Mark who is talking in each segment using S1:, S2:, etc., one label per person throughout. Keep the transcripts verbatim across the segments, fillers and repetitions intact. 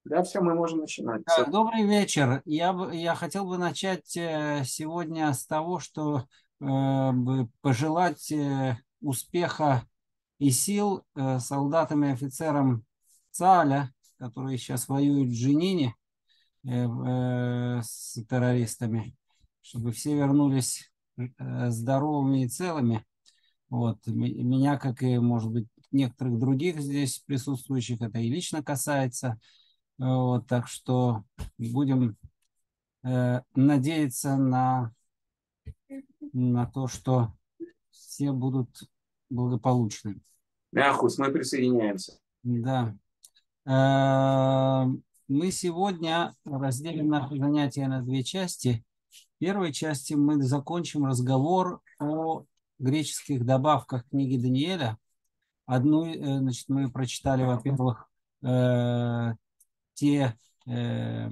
S1: Да, все, мы можем начинать. Всё.
S2: Так, добрый вечер. Я, бы- я хотел бы начать э, сегодня с того, что э, бы пожелать э, успеха и сил э, солдатам и офицерам ЦАля, которые сейчас воюют в Дженине э, в- э, с террористами, чтобы все вернулись э, здоровыми и целыми. Вот. М- Меня, как и, может быть, некоторых других здесь присутствующих, это и лично касается. Вот, так что будем э, надеяться на, на то, что все будут благополучны.
S1: Мяхус, мы присоединяемся.
S2: Да. Э, Мы сегодня разделим наше занятие на две части. В первой части мы закончим разговор о греческих добавках книги Даниэля. Одну, э, значит, мы прочитали, во-первых, э, те э,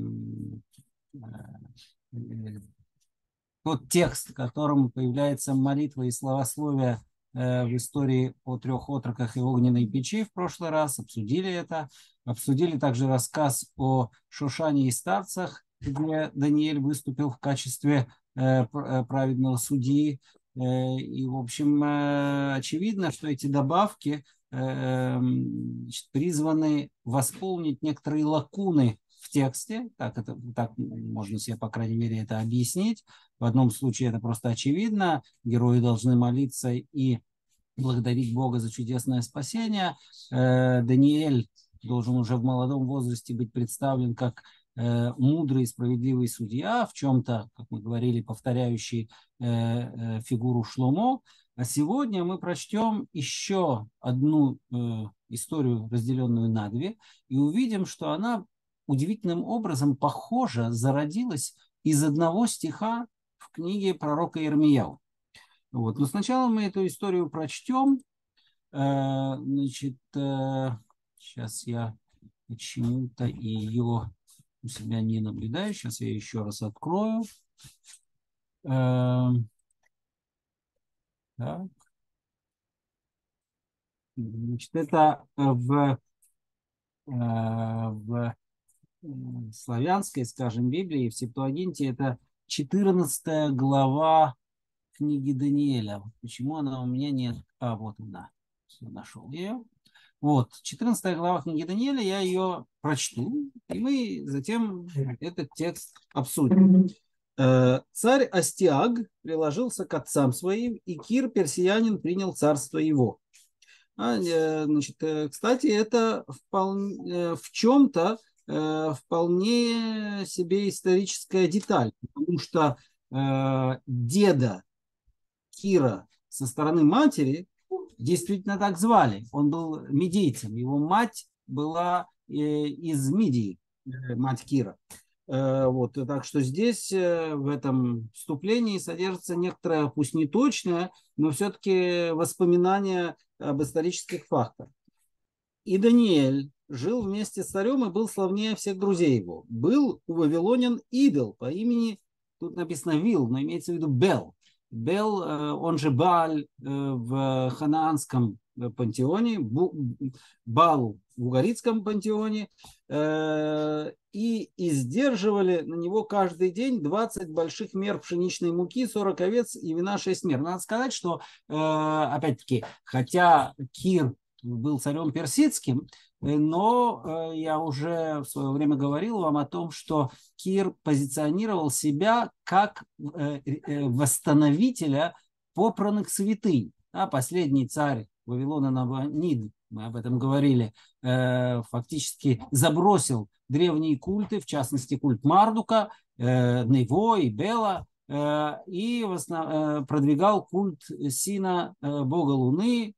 S2: э, тот текст, в котором появляется молитва и словословие э, в истории о трех отроках и огненной печи в прошлый раз, обсудили это. Обсудили также рассказ о Шушане и старцах, где Даниэль выступил в качестве э, пр- э, праведного судьи. Э, и, в общем, э, очевидно, что эти добавки э, м, значит, призваны восполнить некоторые лакуны в тексте, так, это, так можно себе, по крайней мере, это объяснить. В одном случае это просто очевидно. Герои должны молиться и благодарить Бога за чудесное спасение. Э, Даниэль должен уже в молодом возрасте быть представлен как э, мудрый и справедливый судья, в чем-то, как мы говорили, повторяющий э, э, фигуру Шломо. А сегодня мы прочтем еще одну э, историю, разделенную на две, и увидим, что она удивительным образом похожа, зародилась из одного стиха в книге пророка Ирмияу. Вот. Но сначала мы эту историю прочтем. Э, Значит, э, сейчас я почему-то ее у себя не наблюдаю. Сейчас я еще раз открою. Э, Так. Значит, это в, э, в э, славянской, скажем, Библии, в Септуагинте, это четырнадцатая глава книги Даниэля. Вот почему она у меня нет? А, вот она. Все, нашел я ее. Вот, четырнадцатая глава книги Даниэля, я ее прочту, и мы затем этот текст обсудим. Э, Царь Астиаг приложился к отцам своим, и Кир, персиянин, принял царство его. А, э, значит, э, кстати, это вполне, э, в чем-то э, вполне себе историческая деталь, потому что э, деда Кира со стороны матери действительно так звали. Он был медийцем. Его мать была э, из Мидии, э, мать Кира. Э, Вот, так что здесь э, в этом вступлении содержится некоторое, пусть не точное, но все-таки воспоминание об исторических фактах. И Даниэль жил вместе с царем и был славнее всех друзей его. Был у вавилонян идол по имени, тут написано Вил, но имеется в виду Бел. Бел, э, он же Бааль э, в ханаанском э, пантеоне, Бал в угаритском пантеоне, э, и издерживали на него каждый день двадцать больших мер пшеничной муки, сорок овец и вина шесть мер. Надо сказать, что, э, опять-таки, хотя Кир был царем персидским, но я уже в свое время говорил вам о том, что Кир позиционировал себя как восстановителя попранных святынь. А последний царь Вавилона Набонид, мы об этом говорили, фактически забросил древние культы, в частности культ Мардука, Нево и Бела, и продвигал культ Сина, бога Луны.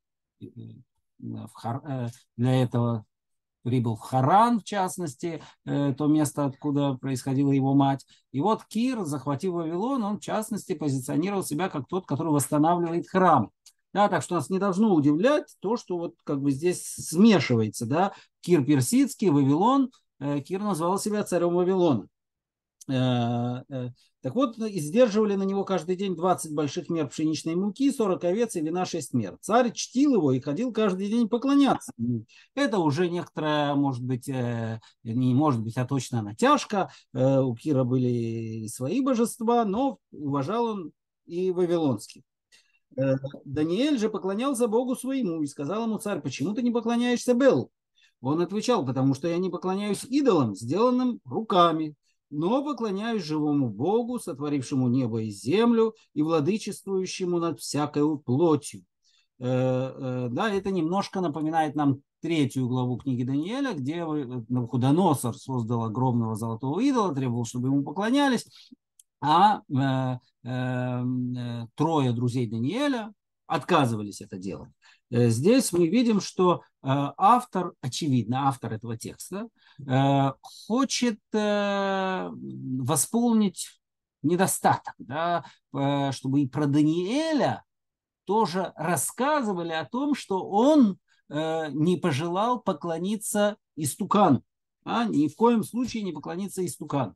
S2: В Хар... Для этого прибыл в Харан, в частности, то место, откуда происходила его мать. И вот Кир, захватив Вавилон, он, в частности, позиционировал себя как тот, который восстанавливает храм. Да, так что нас не должно удивлять то, что вот как бы здесь смешивается. Да? Кир персидский, Вавилон. Кир назвал себя царем Вавилона. Так вот, и сдерживали на него каждый день двадцать больших мер пшеничной муки, сорок овец и вина шесть мер. Царь чтил его и ходил каждый день поклоняться. Это уже некоторая, может быть, не может быть, а точно натяжка. У Кира были свои божества, но уважал он и вавилонских. Даниэль же поклонялся Богу своему и сказал ему царь: почему ты не поклоняешься Белу? Он отвечал: потому что я не поклоняюсь идолам, сделанным руками, но поклоняюсь живому Богу, сотворившему небо и землю и владычествующему над всякой плотью. Да, это немножко напоминает нам третью главу книги Даниэля, где Навуходоносор создал огромного золотого идола, требовал, чтобы ему поклонялись, а э, э, трое друзей Даниэля отказывались это делать. Здесь мы видим, что автор, очевидно, автор этого текста хочет восполнить недостаток, да, чтобы и про Даниэля тоже рассказывали о том, что он не пожелал поклониться истукану, а ни в коем случае не поклониться истукану.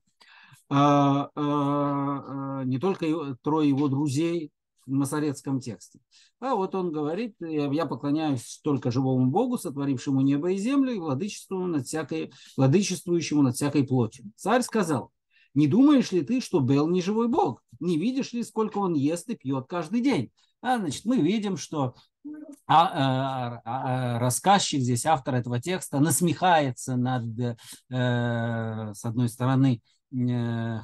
S2: Не только трое его друзей в масоретском тексте. А вот он говорит: я поклоняюсь только живому Богу, сотворившему небо и землю, и владычествующему над всякой, владычествующему над всякой плотью. Царь сказал: не думаешь ли ты, что Бел не живой Бог? Не видишь ли, сколько он ест и пьет каждый день? А, значит, мы видим, что а, а, а, рассказчик здесь, автор этого текста, насмехается над, э, с одной стороны, э,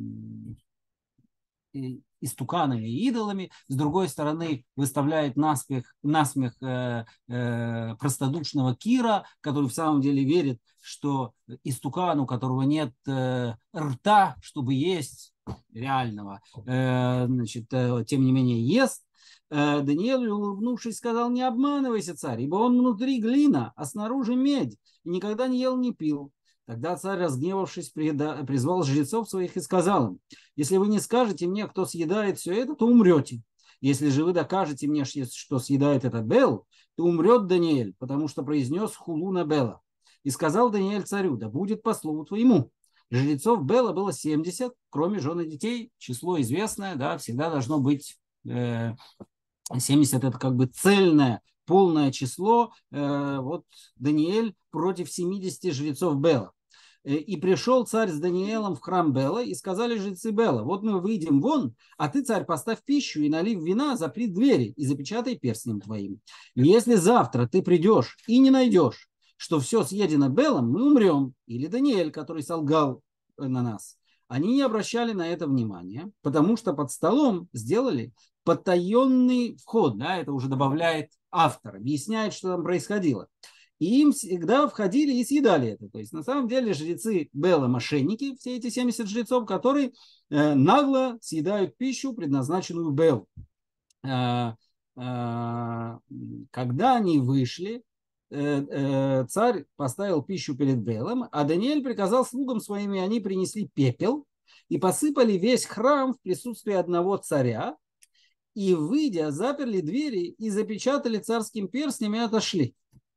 S2: истуканами и идолами, с другой стороны выставляет насмех, насмех э, э, простодушного Кира, который в самом деле верит, что истукан, у которого нет э, рта, чтобы есть реального, э, значит, э, тем не менее ест. Э, Даниэль, улыбнувшись, сказал: не обманывайся, царь, ибо он внутри глина, а снаружи медь, и никогда не ел, не пил. Тогда царь, разгневавшись, призвал жрецов своих и сказал им: если вы не скажете мне, кто съедает все это, то умрете. Если же вы докажете мне, что съедает это Бел, то умрет Даниэль, потому что произнес хулу на Бела. И сказал Даниэль царю: да будет по слову твоему. Жрецов Бела было семьдесят, кроме жен и детей. Число известное, да, всегда должно быть э, семьдесят, это как бы цельное, полное число. Э, вот Даниэль против семидесяти жрецов Бела. И пришел царь с Даниэлом в храм Бела, и сказали жрецы Бела: вот мы выйдем вон, а ты, царь, поставь пищу и, налив вина, запри двери и запечатай перстнем твоим. И если завтра ты придешь и не найдешь, что все съедено Белом, мы умрем. Или Даниэль, который солгал на нас. Они не обращали на это внимания, потому что под столом сделали потаенный вход. Да, это уже добавляет автор, объясняет, что там происходило. И им всегда входили и съедали это. То есть на самом деле жрецы Бела мошенники, все эти семьдесят жрецов, которые э, нагло съедают пищу, предназначенную Белу. Э, э, когда они вышли, э, э, царь поставил пищу перед Белом, а Даниэль приказал слугам своим, и они принесли пепел и посыпали весь храм в присутствии одного царя, и, выйдя, заперли двери и запечатали царским перстнем и отошли.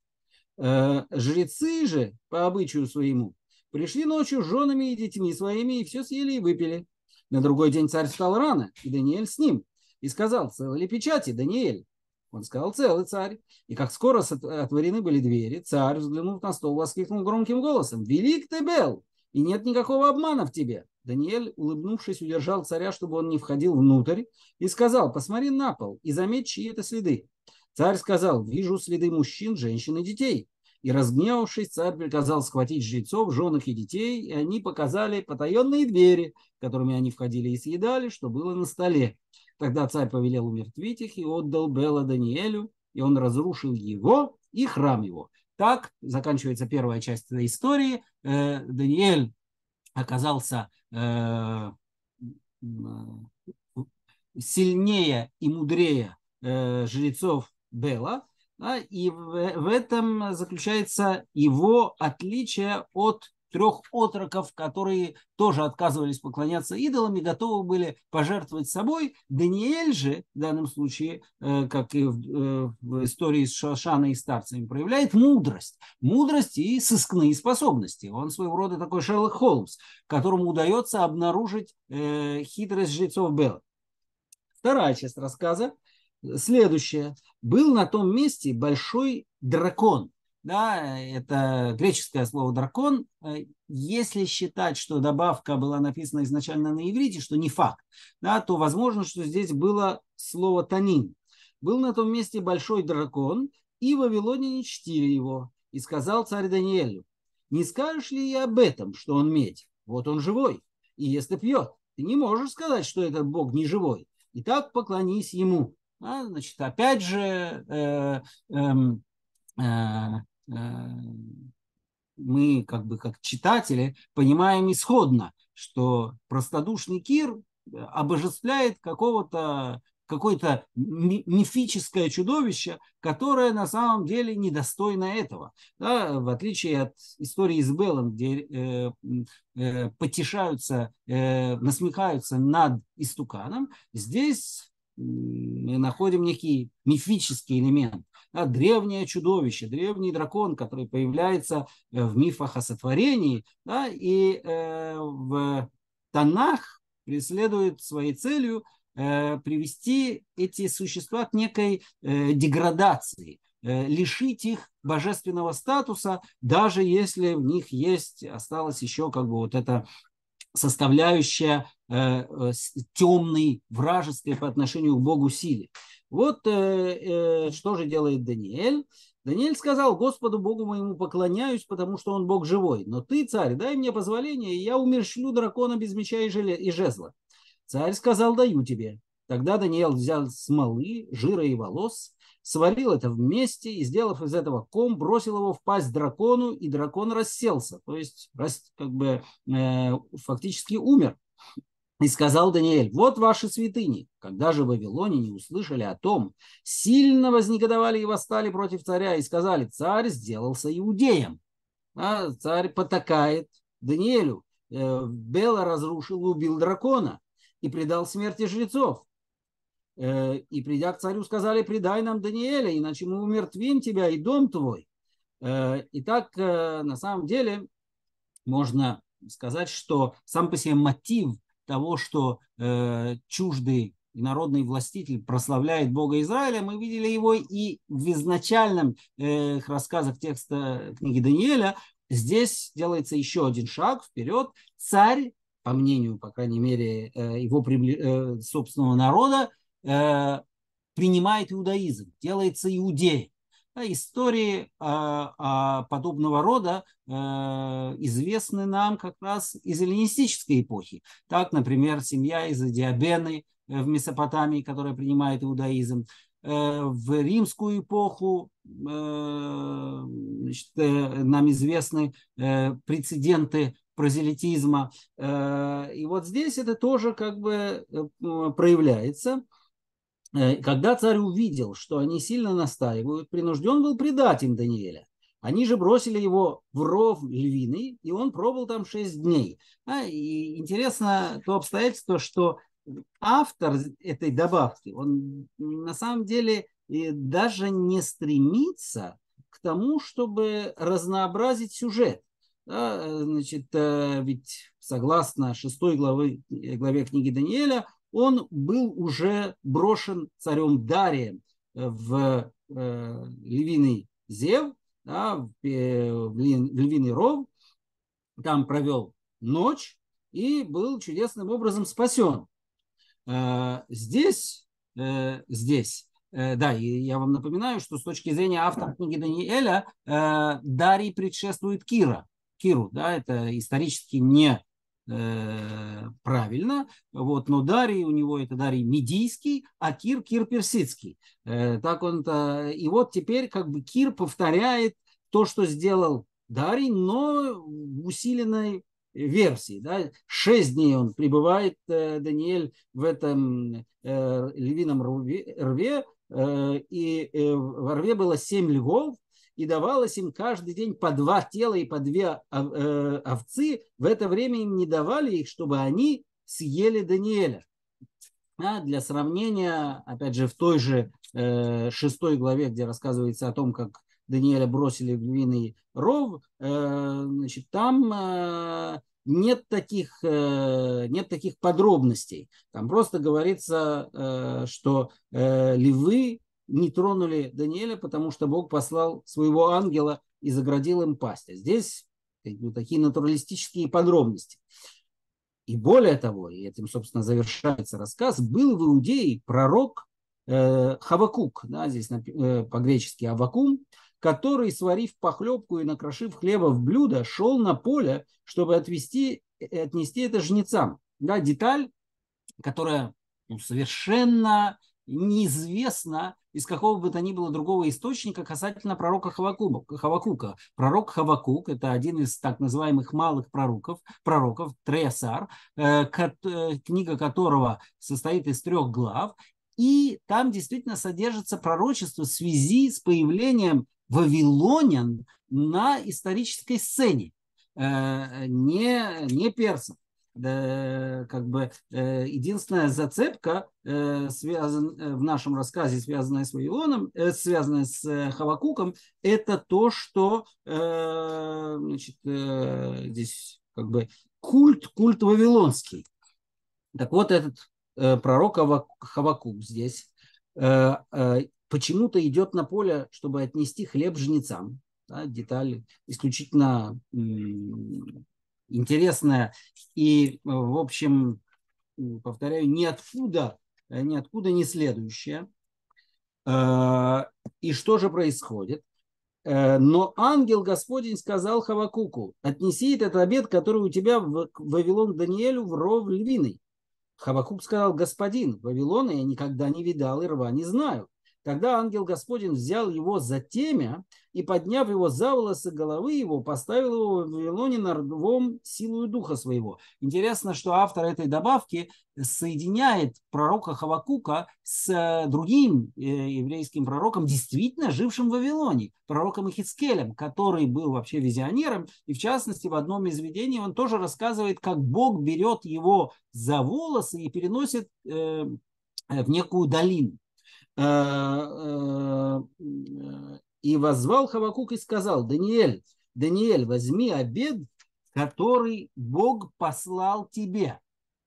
S2: Жрецы же, по обычаю своему, пришли ночью с женами и детьми своими, и все съели и выпили. На другой день царь встал рано, и Даниэль с ним, и сказал: целы ли печати, Даниэль? Он сказал: целый, царь. И как скоро отворены были двери, царь, взглянув на стол, воскликнул громким голосом: велик ты, Бел, и нет никакого обмана в тебе. Даниэль, улыбнувшись, удержал царя, чтобы он не входил внутрь, и сказал: посмотри на пол и заметь, чьи это следы. Царь сказал: вижу следы мужчин, женщин и детей. И, разгневавшись, царь приказал схватить жрецов, жен их и детей, и они показали потаенные двери, которыми они входили и съедали, что было на столе. Тогда царь повелел умертвить их и отдал Бела Даниэлю, и он разрушил его и храм его. Так заканчивается первая часть этой истории. Даниэль оказался сильнее и мудрее жрецов Бела, да, и в, в этом заключается его отличие от трех отроков, которые тоже отказывались поклоняться идолам и готовы были пожертвовать собой. Даниэль же в данном случае, как и в, в истории с Шошаной и старцами, проявляет мудрость. Мудрость и сыскные способности. Он своего рода такой Шерлок Холмс, которому удается обнаружить э, хитрость жрецов Бела. Вторая часть рассказа следующая. Был на том месте большой дракон. Да, это греческое слово дракон. Если считать, что добавка была написана изначально на иврите, что не факт, да, то возможно, что здесь было слово танин. Был на том месте большой дракон, и вавилоняне чтили его. И сказал царь Даниэлю: не скажешь ли я об этом, что он медь? Вот он живой и ест и пьет. Ты не можешь сказать, что этот Бог не живой. Итак, поклонись ему. А, значит, опять же, э, э, э, мы, как бы как читатели, понимаем исходно, что простодушный Кир обожествляет какого-то какое-то мифическое чудовище, которое на самом деле недостойно этого. Да, в отличие от истории с Белом, где э, э, потешаются, э, насмехаются над истуканом, здесь мы находим некий мифический элемент. Да, древнее чудовище, древний дракон, который появляется в мифах о сотворении, да, и э, в Танах преследует своей целью э, привести эти существа к некой э, деградации, э, лишить их божественного статуса, даже если в них есть, осталось еще как бы вот это составляющая э, темной, вражеской по отношению к Богу силе. Вот э, э, что же делает Даниэль. Даниэль сказал: Господу Богу моему поклоняюсь, потому что он Бог живой. Но ты, царь, дай мне позволение, и я умерщвлю дракона без меча и жезла. Царь сказал: даю тебе. Тогда Даниэль взял смолы, жира и волос, сварил это вместе и, сделав из этого ком, бросил его в пасть дракону, и дракон расселся, то есть как бы э, фактически умер. И сказал Даниэль: вот ваши святыни. Когда же вавилоняне услышали о том, сильно вознегодовали и восстали против царя и сказали: царь сделался иудеем. А царь потакает Даниэлю. Бела разрушил и убил дракона и предал смерти жрецов. И, придя к царю, сказали: предай нам Даниэля, иначе мы умертвим тебя и дом твой. Итак, на самом деле можно сказать, что сам по себе мотив того, что чуждый народный властитель прославляет Бога Израиля, мы видели его и в изначальном рассказах текста книги Даниэля. Здесь делается еще один шаг вперед. Царь, по мнению, по крайней мере, его собственного народа, принимает иудаизм, делается иудеем. Истории подобного рода известны нам как раз из эллинистической эпохи. Так, например, семья из Диабены в Месопотамии, которая принимает иудаизм. В римскую эпоху, значит, нам известны прецеденты прозелитизма. И вот здесь это тоже как бы проявляется. Когда царь увидел, что они сильно настаивают, принужден был предать им Даниэля. Они же бросили его в ров львиный, и он пробыл там шесть дней. А, и интересно то обстоятельство, что автор этой добавки, он на самом деле даже не стремится к тому, чтобы разнообразить сюжет. Да, значит, ведь согласно шестой главе, главе книги Даниэля, он был уже брошен царем Дарием в э, львиный зев, да, в, э, в львиный ров, там провел ночь и был чудесным образом спасен. Э, здесь, э, здесь, э, да, и я вам напоминаю, что с точки зрения автора книги Даниэля э, Дарий предшествует Кира. Киру, да, это исторически не правильно, вот, но Дарий у него это Дарий Медийский, а Кир Кир Персидский. Так он-то, и вот теперь как бы Кир повторяет то, что сделал Дарий, но в усиленной версии. Да. Шесть дней он пребывает, Даниэль, в этом львином рве, и в рве было семь львов, и давалось им каждый день по два тела и по две овцы. В это время им не давали их, чтобы они съели Даниэля. А для сравнения, опять же, в той же э, шестой главе, где рассказывается о том, как Даниэля бросили в львиный ров, э, значит, там э, нет таких, э, нет таких подробностей. Там просто говорится, э, что э, львы не тронули Даниэля, потому что Бог послал своего ангела и заградил им пасть. А здесь ну, такие натуралистические подробности. И более того, и этим, собственно, завершается рассказ, был в Иудее пророк э, Хавакук, да, здесь э, по-гречески Авакум, который, сварив похлебку и накрошив хлеба в блюдо, шел на поле, чтобы отвести, отнести это жнецам. Да, деталь, которая ну, совершенно неизвестна из какого бы то ни было другого источника касательно пророка Хавакука. Хавакука. Пророк Хавакук – это один из так называемых малых пророков, пророков Треясар, э, книга которого состоит из трех глав. И там действительно содержится пророчество в связи с появлением вавилонян на исторической сцене, э, не, не персов. Да, как бы э, единственная зацепка э, связан, э, в нашем рассказе, связанная с Вавилоном, э, связанная с э, Хавакуком, это то, что э, значит, э, здесь как бы культ, культ вавилонский. Так вот, этот э, пророк Хавакук здесь э, э, почему-то идет на поле, чтобы отнести хлеб жнецам. Да, детали исключительно м- интересная и, в общем, повторяю, ниоткуда, ниоткуда не следующая. И что же происходит? Но ангел Господень сказал Хавакуку: отнеси этот обед, который у тебя в Вавилон Даниэлю в ров львиный. Хавакук сказал: господин, Вавилона я никогда не видал и рва не знаю. Тогда ангел Господень взял его за темя и, подняв его за волосы головы его, поставил его в Вавилоне над рвом силою духа своего. Интересно, что автор этой добавки соединяет пророка Хавакука с другим еврейским пророком, действительно жившим в Вавилоне, пророком Ихискелем, который был вообще визионером. И в частности, в одном из видений он тоже рассказывает, как Бог берет его за волосы и переносит в некую долину. И воззвал Хавакук и сказал: Даниэль, Даниэль, возьми обед, который Бог послал тебе.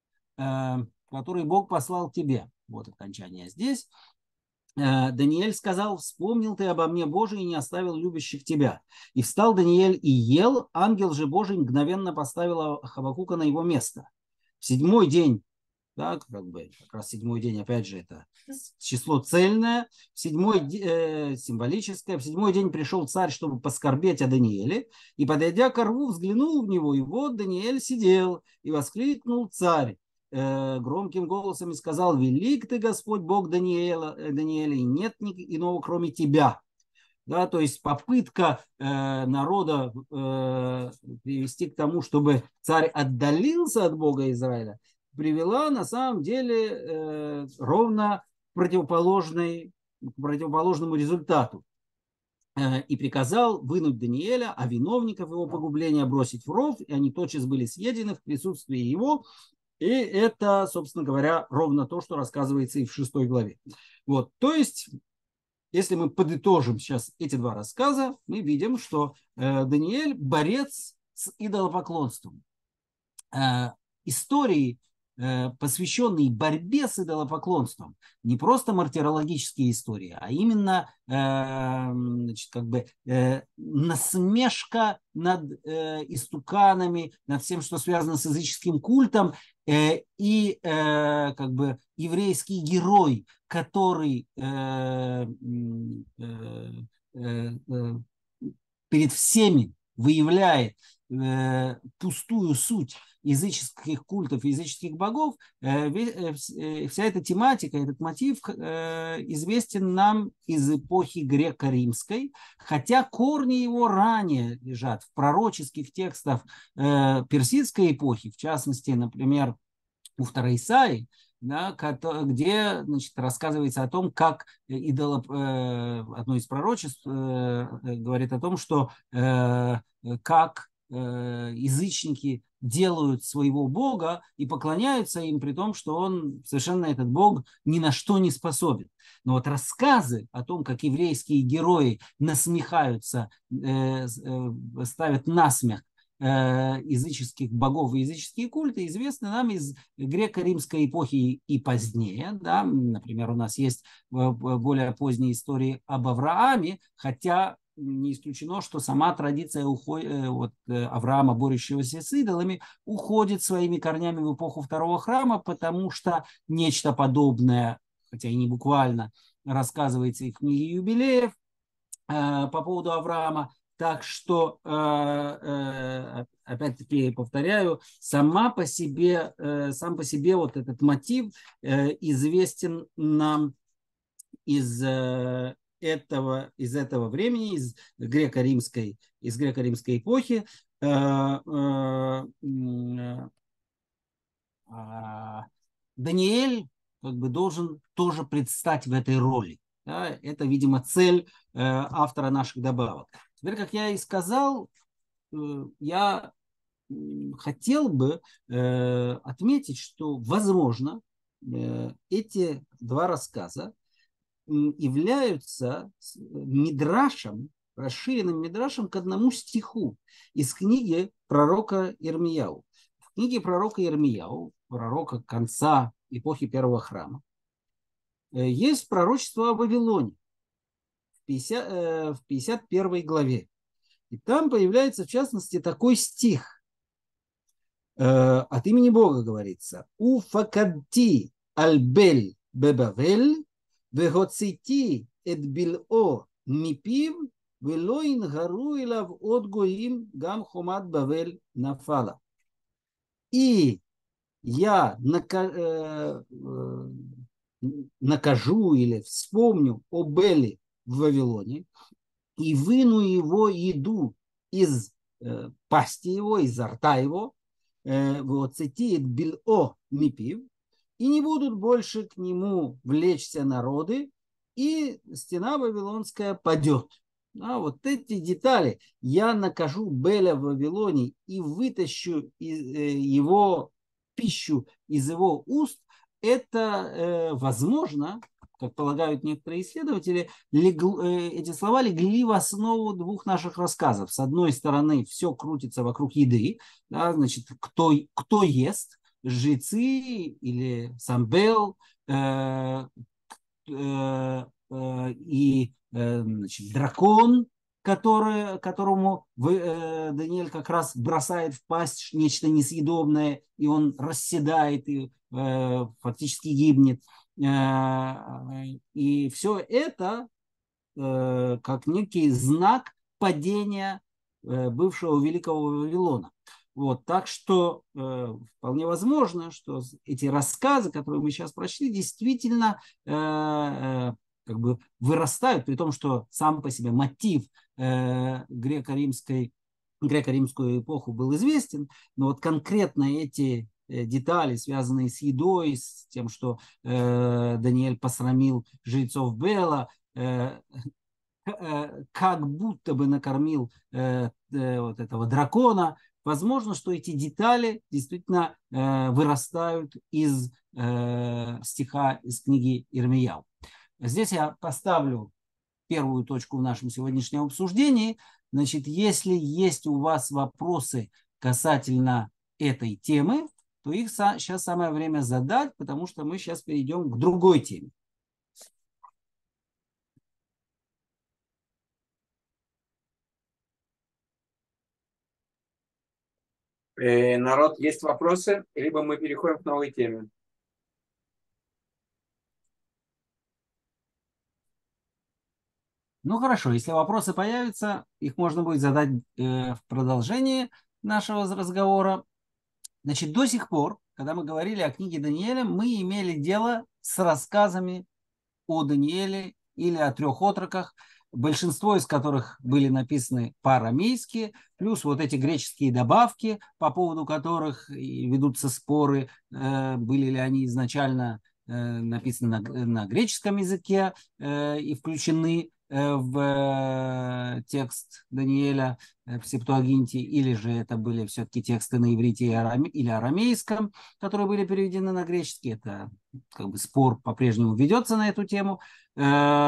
S2: Который Бог послал тебе. Вот окончание здесь. Даниэль сказал: вспомнил ты обо мне, Божий, и не оставил любящих тебя. И встал Даниэль и ел, ангел же Божий мгновенно поставил Хавакука на его место. В седьмой день, да, как бы, как раз седьмой день, опять же, это число цельное, в седьмой, э, символическое. В седьмой день пришел царь, чтобы поскорбеть о Даниэле, и, подойдя к рву, взглянул в него, и вот Даниэль сидел, и воскликнул царь э, громким голосом и сказал: велик ты, Господь Бог Даниэла, э, Даниэля, и нет иного, кроме тебя. Да, то есть попытка э, народа э, привести к тому, чтобы царь отдалился от Бога Израиля, привела на самом деле э, ровно противоположной, к противоположному результату. Э, и приказал вынуть Даниэля, а виновников его погубления бросить в ров, и они тотчас были съедены в присутствии его. И это, собственно говоря, ровно то, что рассказывается и в шестой главе. Вот, то есть, если мы подытожим сейчас эти два рассказа, мы видим, что э, Даниэль борец с идолопоклонством. Э, истории, э, посвященные борьбе с идолопоклонством, не просто мартирологические истории, а именно э, значит, как бы, э, насмешка над э, истуканами, над всем, что связано с языческим культом, э, и э, как бы еврейский герой, который э, э, э, э, перед всеми выявляет э, пустую суть языческих культов, языческих богов, э, э, вся эта тематика, этот мотив э, известен нам из эпохи греко-римской, хотя корни его ранее лежат в пророческих текстах э, персидской эпохи, в частности, например, у второй Исаии, да, где, значит, рассказывается о том, как идоло, э, одно из пророчеств э, говорит о том, что э, как э, язычники делают своего бога и поклоняются им, при том, что он совершенно, этот бог, ни на что не способен. Но вот рассказы о том, как еврейские герои насмехаются, э, э, ставят насмех языческих богов и языческие культы известны нам из греко-римской эпохи и позднее. Да? Например, у нас есть более поздние истории об Аврааме, хотя не исключено, что сама традиция уходит, вот, Авраама, борющегося с идолами, уходит своими корнями в эпоху Второго храма, потому что нечто подобное, хотя и не буквально, рассказывается и в книге юбилеев э, по поводу Авраама. Так что, э, э, опять-таки повторяю, сама по себе, э, сам по себе вот этот мотив э, известен нам из э, этого, из этого времени, из греко-римской, из греко-римской эпохи. Э, э, э, Даниэль как бы должен тоже предстать в этой роли. Да? Это, видимо, цель э, автора наших добавок. Теперь, как я и сказал, э, я хотел бы э, отметить, что, возможно, э, эти два рассказа являются мидрашем, расширенным мидрашем к одному стиху из книги пророка Ирмияу. В книге пророка Ирмияу, пророка конца эпохи Первого храма, есть пророчество о Вавилоне в пятьдесят, в пятьдесят первой главе. И там появляется, в частности, такой стих. От имени Бога говорится: «Уфакадти альбель бебавель, вегоцити эт било мипив, велоин гару илав от гоим гам хомат бавель нафала». И я накажу или вспомню о Беле в Вавилоне и выну его еду из э, пасти его, изо рта его, вот цитиет било мипив, и не будут больше к нему влечься народы, и стена вавилонская падет. А вот эти детали: я накажу Беля в Вавилоне и вытащу из, э, его пищу из его уст, это э, возможно, как полагают некоторые исследователи, лег, э, эти слова легли в основу двух наших рассказов. С одной стороны, все крутится вокруг еды, да, значит, кто, кто ест, жрецы или Самбел, э, э, э, и э, значит, дракон, который, которому вы, э, Даниэль как раз бросает в пасть нечто несъедобное, и он расседает и э, фактически гибнет. И все это э, как некий знак падения э, бывшего Великого Вавилона. Вот, так что э, вполне возможно, что эти рассказы, которые мы сейчас прочли, действительно э, э, как бы вырастают, при том, что сам по себе мотив э, греко-римской, греко-римскую эпоху был известен, но вот конкретно эти детали, связанные с едой, с тем, что э, Даниэль посрамил жрецов Бела, э, э, как будто бы накормил э, э, вот этого дракона. Возможно, что эти детали действительно э, вырастают из э, стиха из книги Ирмияу. Здесь я поставлю первую точку в нашем сегодняшнем обсуждении. Значит, если есть у вас вопросы касательно этой темы, то их сейчас самое время задать, потому что мы сейчас перейдем к другой теме.
S1: Э, народ, есть вопросы? Либо мы переходим к новой теме.
S2: Ну хорошо, если вопросы появятся, их можно будет задать э, в продолжении нашего разговора. Значит, до сих пор, когда мы говорили о книге Даниэля, мы имели дело с рассказами о Даниэле или о трех отроках, большинство из которых были написаны по-арамейски, плюс вот эти греческие добавки, по поводу которых ведутся споры, были ли они изначально написаны на, на греческом языке и включены в текст Даниэля в Септуагинте, или же это были все-таки тексты на иврите или арамейском, которые были переведены на греческий. Это как бы спор по-прежнему ведется на эту тему. И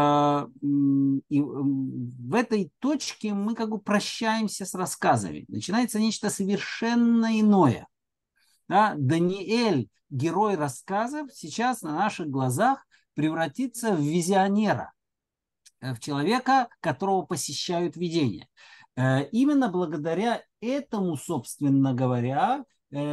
S2: в этой точке мы как бы прощаемся с рассказами. Начинается нечто совершенно иное. Да? Даниэль, герой рассказов, сейчас на наших глазах превратится в визионера, в человека, которого посещают видения. Именно благодаря этому, собственно говоря,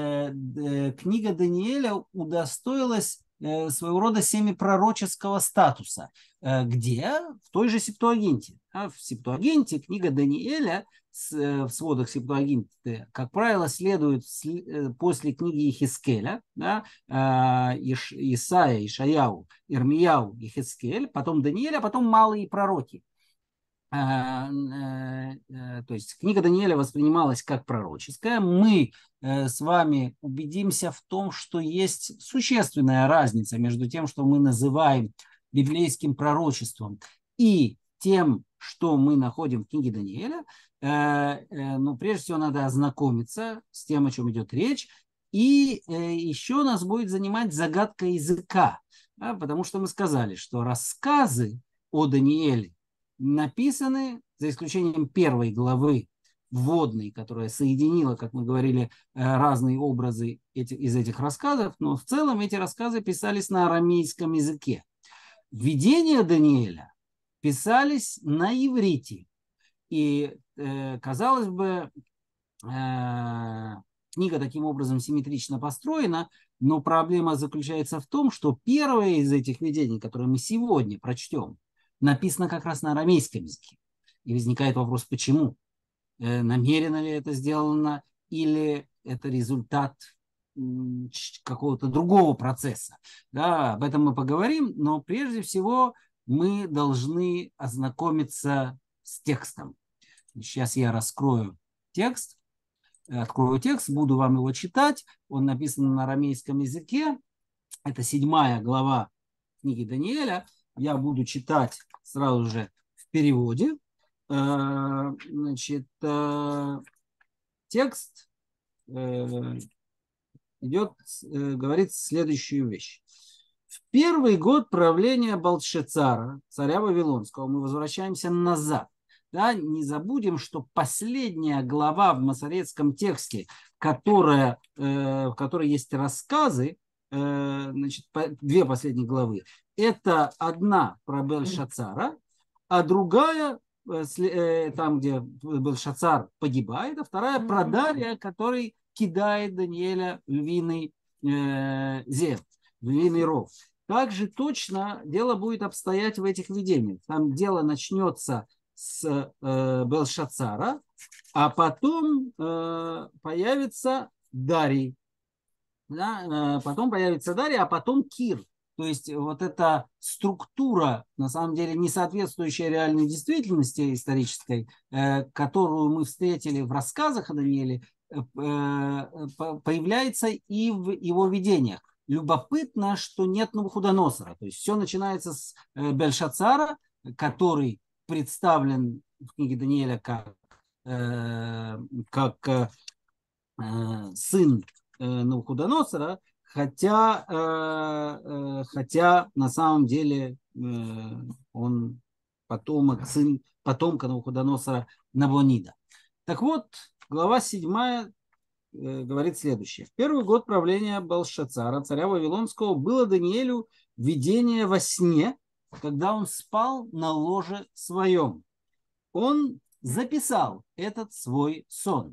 S2: книга Даниэля удостоилась своего рода семипророческого статуса, где в той же Септуагинте. В Септуагинте книга Даниэля в сводах Септуагинты, как правило, следует после книги Иехескеля, да, Иш, Исаия, Ишаяу, Ирмияу, Иехескель, потом Даниэль, а потом малые пророки. То есть книга Даниэля воспринималась как пророческая. Мы с вами убедимся в том, что есть существенная разница между тем, что мы называем библейским пророчеством, и тем, что мы находим в книге Даниэля. Но прежде всего надо ознакомиться с тем, о чем идет речь. И еще нас будет занимать загадка языка, потому что мы сказали, что рассказы о Даниэле написаны, за исключением первой главы вводной, которая соединила, как мы говорили, разные образы из этих рассказов, но в целом эти рассказы писались на арамейском языке. Видения Даниэля писались на иврите. И, казалось бы, книга таким образом симметрично построена, но проблема заключается в том, что первое из этих видений, которое мы сегодня прочтем, написано как раз на арамейском языке. И возникает вопрос, почему? Намеренно ли это сделано, или это результат какого-то другого процесса? Да, об этом мы поговорим, но прежде всего мы должны ознакомиться с текстом. Сейчас я раскрою текст, открою текст, буду вам его читать. Он написан на арамейском языке. Это седьмая глава книги Даниэля. Я буду читать сразу же в переводе. Значит, текст идет, говорит следующую вещь. В первый год правления Белтшацара, царя Вавилонского, мы возвращаемся назад. Да, не забудем, что последняя глава в масоретском тексте, которая, в которой есть рассказы, значит, две последние главы, это одна про Белтшацара, а другая, там, где Белтшацар погибает, а вторая про Дария, который кидает Даниэля в львиный э, зев, в львиный ров. Также точно дело будет обстоять в этих видениях. Там дело начнется с э, Белтшацара, а потом э, появится Дарий. Да, э, потом появится Дарий, а потом Кир. То есть вот эта структура, на самом деле, не соответствующая реальной действительности исторической, э, которую мы встретили в рассказах о Данииле, э, появляется и в его видениях. Любопытно, что нет Навуходоносора. То есть все начинается с э, Бельшацара, который представлен в книге Даниэля как, э, как э, сын э, Навуходоносора, хотя, э, э, хотя на самом деле э, он потомок, сын потомка Навуходоносора Набонида. Так вот, глава седьмая э, говорит следующее. В первый год правления Белтшацара, царя Вавилонского, было Даниэлю видение во сне, когда он спал на ложе своем. Он записал этот свой сон.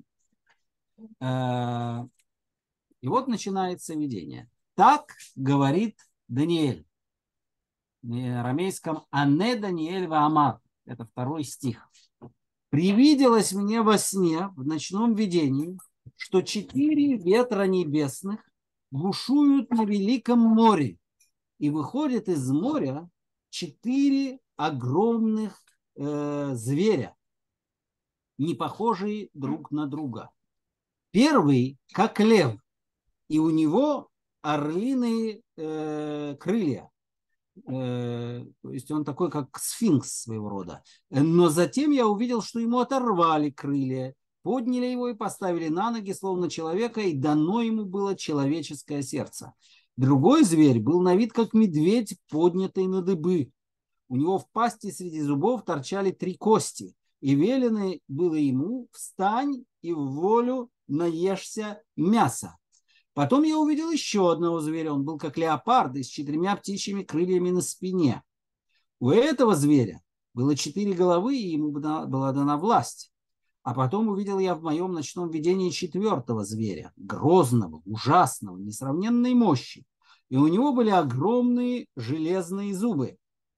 S2: Э, И вот начинается видение. Так говорит Даниэль. На арамейском «Ане Даниэль ваамар». Это второй стих. «Привиделось мне во сне, в ночном видении, что четыре ветра небесных бушуют на великом море, и выходят из моря четыре огромных э, зверя, не похожие друг на друга. Первый, как лев, и у него орлиные э, крылья. Э, то есть он такой, как сфинкс своего рода. Но затем я увидел, что ему оторвали крылья, подняли его и поставили на ноги, словно человека, и дано ему было человеческое сердце. Другой зверь был на вид, как медведь, поднятый на дыбы. У него в пасти среди зубов торчали три кости, и велено было ему: встань и в волю наешься мяса. Потом я увидел еще одного зверя. Он был как леопард с четырьмя птичьими крыльями на спине. У этого зверя было четыре головы, и ему была дана власть. А потом увидел я в моем ночном видении четвертого зверя, грозного, ужасного, несравненной мощи. И у него были огромные железные зубы.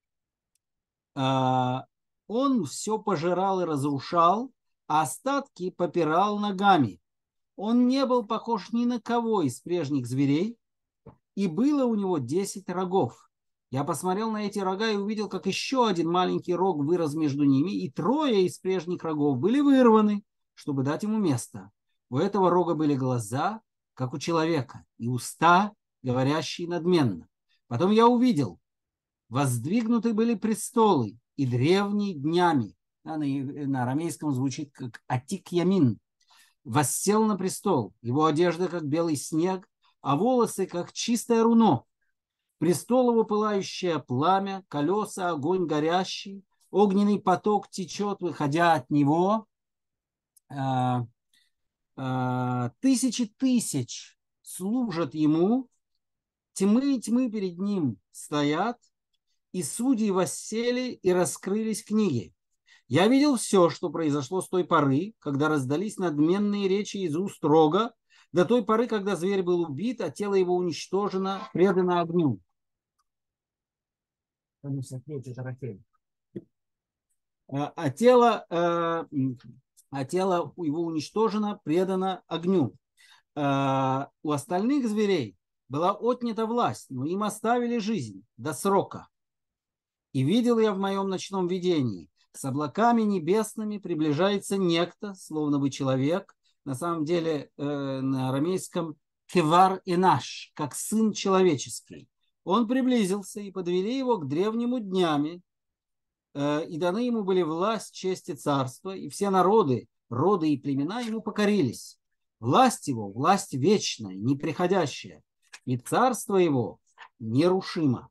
S2: Он все пожирал и разрушал, а остатки попирал ногами. Он не был похож ни на кого из прежних зверей, и было у него десять рогов. Я посмотрел на эти рога и увидел, как еще один маленький рог вырос между ними, и трое из прежних рогов были вырваны, чтобы дать ему место. У этого рога были глаза, как у человека, и уста, говорящие надменно. Потом я увидел, воздвигнуты были престолы, и древние днями, на, на арамейском звучит как атик ямин, воссел на престол. Его одежда, как белый снег, а волосы, как чистое руно. Престол его пылающее пламя, колеса, огонь горящий, огненный поток течет, выходя от него. А, а, тысячи тысяч служат ему, тьмы и тьмы перед ним стоят, и судьи воссели, и раскрылись книги. Я видел все, что произошло с той поры, когда раздались надменные речи из уст рога, до той поры, когда зверь был убит, а тело его уничтожено, предано огню. А тело, а тело его уничтожено, предано огню. У остальных зверей была отнята власть, но им оставили жизнь до срока. И видел я в моем ночном видении: с облаками небесными приближается некто, словно бы человек, на самом деле э, на арамейском кевар инаш, как сын человеческий. Он приблизился, и подвели его к древнему днями, э, и даны ему были власть, честь и царство, и все народы, роды и племена ему покорились. Власть его, власть вечная, неприходящая, и царство его нерушимо.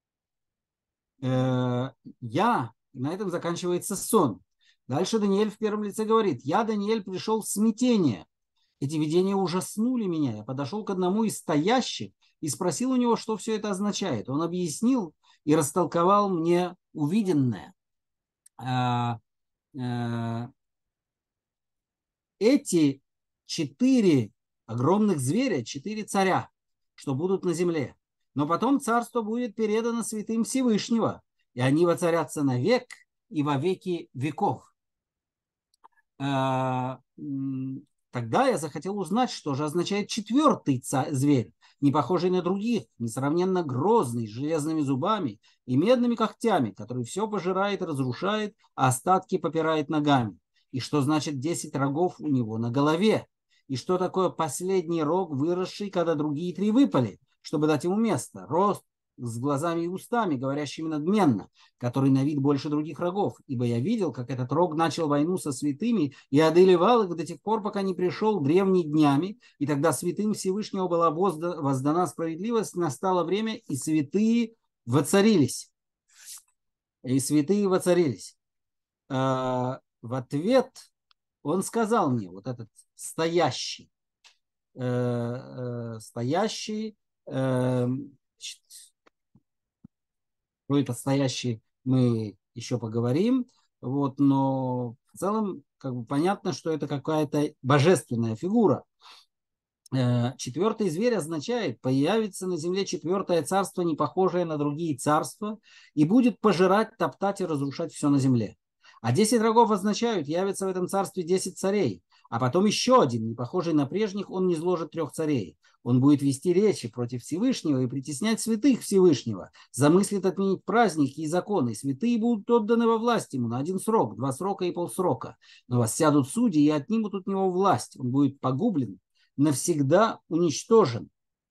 S2: Э, я, на этом заканчивается сон. Дальше Даниэль в первом лице говорит: я, Даниэль, пришел в смятение. Эти видения ужаснули меня. Я подошел к одному из стоящих и спросил у него, что все это означает. Он объяснил и растолковал мне увиденное. Эти четыре огромных зверя, четыре царя, что будут на земле. Но потом царство будет передано святым Всевышнего, и они воцарятся навек и во веки веков. Тогда я захотел узнать, что же означает четвертый зверь, не похожий на других, несравненно грозный, с железными зубами и медными когтями, который все пожирает и разрушает, а остатки попирает ногами. И что значит десять рогов у него на голове? И что такое последний рог, выросший, когда другие три выпали, чтобы дать ему место? Рост с глазами и устами, говорящими надменно, который на вид больше других рогов. Ибо я видел, как этот рог начал войну со святыми и одолевал их до тех пор, пока не пришел древний днями, и тогда святым Всевышнего была воздана справедливость, настало время, и святые воцарились. И святые воцарились. В ответ он сказал мне, вот этот стоящий, стоящий, про этот стоящий мы еще поговорим, вот, но в целом как бы понятно, что это какая-то божественная фигура. Четвертый зверь означает: появится на земле четвертое царство, не похожее на другие царства, и будет пожирать, топтать и разрушать все на земле. А десять рогов означают: явится в этом царстве десять царей. А потом еще один, не похожий на прежних, он низложит трех царей. Он будет вести речи против Всевышнего и притеснять святых Всевышнего. Замыслит отменить праздники и законы. Святые будут отданы во власть ему на один срок, два срока и полсрока. Но воссядут судьи и отнимут от него власть. Он будет погублен, навсегда уничтожен.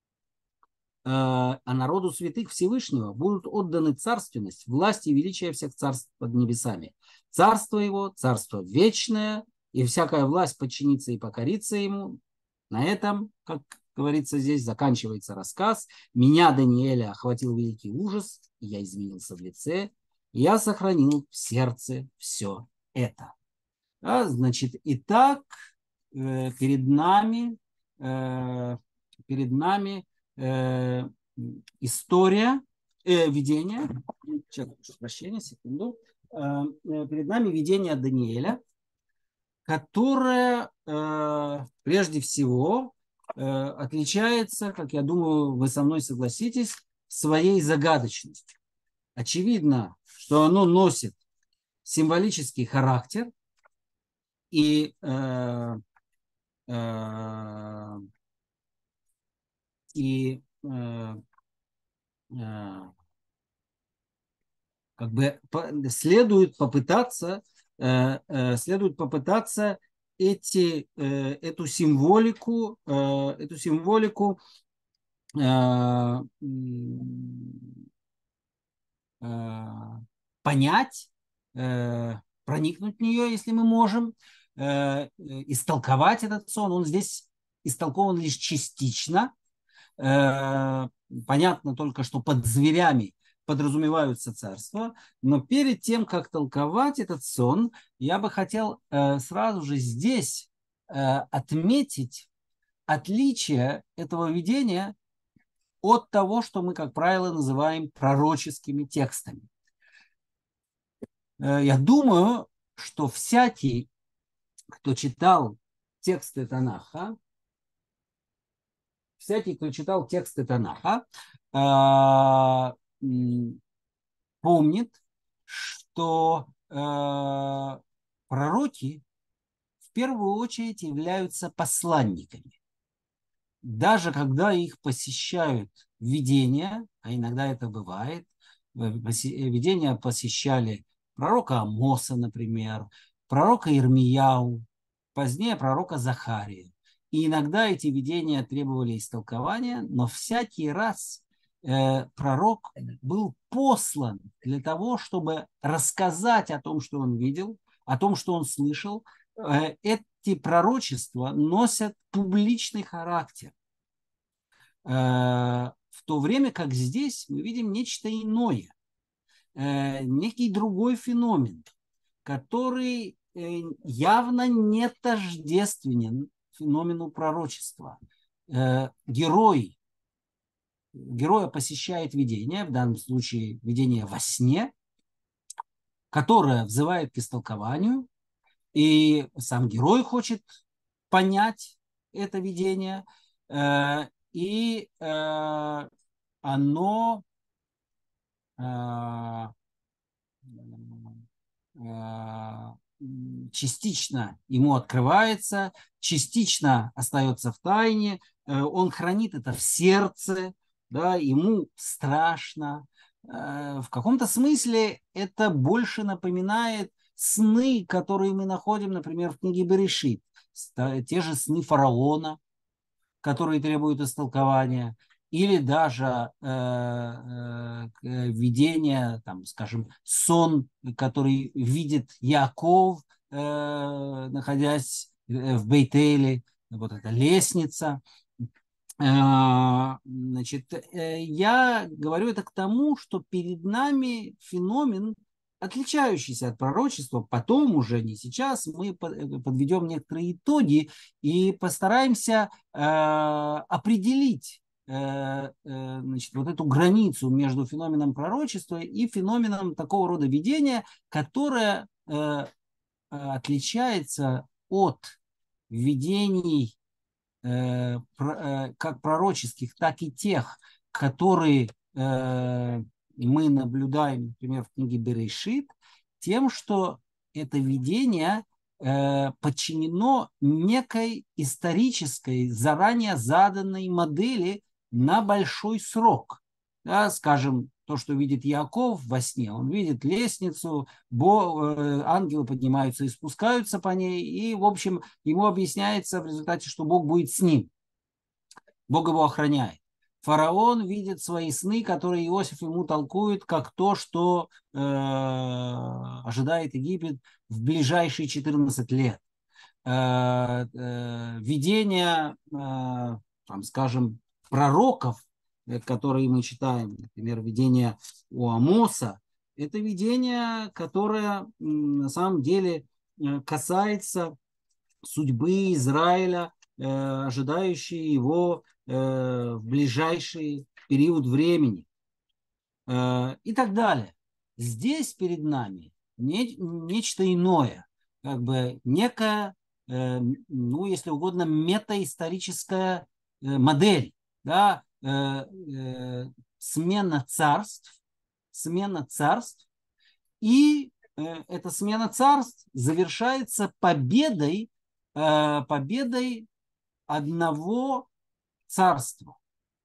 S2: А народу святых Всевышнего будут отданы царственность, власть и величие всех царств под небесами. Царство его, царство вечное, и всякая власть подчинится и покорится ему. На этом, как говорится здесь, заканчивается рассказ. Меня, Даниэля, охватил великий ужас, и я изменился в лице, и я сохранил в сердце все это. А, значит, итак, э, перед нами, э, перед нами э, история, э, видение, сейчас, прошу прощения, секунду, э, э, перед нами видение Даниэля, которое э, прежде всего э, отличается, как я думаю, вы со мной согласитесь, своей загадочностью. Очевидно, что оно носит символический характер и, э, э, и э, э, как бы следует попытаться, э, э, следует попытаться эти, э, эту символику, э, эту символику э, э, понять, э, проникнуть в нее, если мы можем, э, истолковать этот сон. Он здесь истолкован лишь частично. Э, понятно только, что под зверями подразумеваются царства, но перед тем, как толковать этот сон, я бы хотел э, сразу же здесь э, отметить отличие этого видения от того, что мы, как правило, называем пророческими текстами. Э, я думаю, что всякий, кто читал тексты Танаха, всякий, кто читал тексты Танаха, э, помнит, что э, пророки в первую очередь являются посланниками. Даже когда их посещают видения, а иногда это бывает, видения посещали пророка Амоса, например, пророка Ирмияу, позднее пророка Захарию. И иногда эти видения требовали истолкования, но всякий раз э, пророк был послан для того, чтобы рассказать о том, что он видел, о том, что он слышал. Э, эти пророчества носят публичный характер. Э, в то время как здесь мы видим нечто иное, э, некий другой феномен, который э, явно не тождественен феномену пророчества. Э, герой, героя посещает видение, в данном случае видение во сне, которое взывает к истолкованию, и сам герой хочет понять это видение, э, и э, оно э, э, частично ему открывается, частично остается в тайне, он хранит это в сердце, да, ему страшно. В каком-то смысле это больше напоминает сны, которые мы находим, например, в книге Берешит. Те же сны фараона, которые требуют истолкования, или даже э, э, видение, там, скажем, сон, который видит Яаков, э, находясь в Бейтеле, вот эта лестница. Э, значит, э, я говорю это к тому, что перед нами феномен, отличающийся от пророчества. Потом уже, не сейчас, мы подведем некоторые итоги и постараемся э, определить э, э, значит, вот эту границу между феноменом пророчества и феноменом такого рода видения, которое э, отличается от видений э, про, э, как пророческих, так и тех, которые э, мы наблюдаем, например, в книге Берешит, тем, что это видение э, подчинено некой исторической, заранее заданной модели на большой срок. Да, скажем, то, что видит Иаков во сне, он видит лестницу, бо, э, ангелы поднимаются и спускаются по ней, и, в общем, ему объясняется в результате, что Бог будет с ним. Бог его охраняет. Фараон видит свои сны, которые Иосиф ему толкует, как то, что э, ожидает Египет в ближайшие четырнадцать лет. Э, э, видение, э, там, скажем, пророков, э, которые мы читаем, например, видение у Амоса, это видение, которое м, на самом деле э, касается судьбы Израиля, э, ожидающей его э, в ближайший период времени, э, и так далее. Здесь перед нами не, нечто иное, как бы некая, э, ну, если угодно, метаисторическая э, модель, да, э, э, смена царств, смена царств, и э, эта смена царств завершается победой, э, победой одного царства.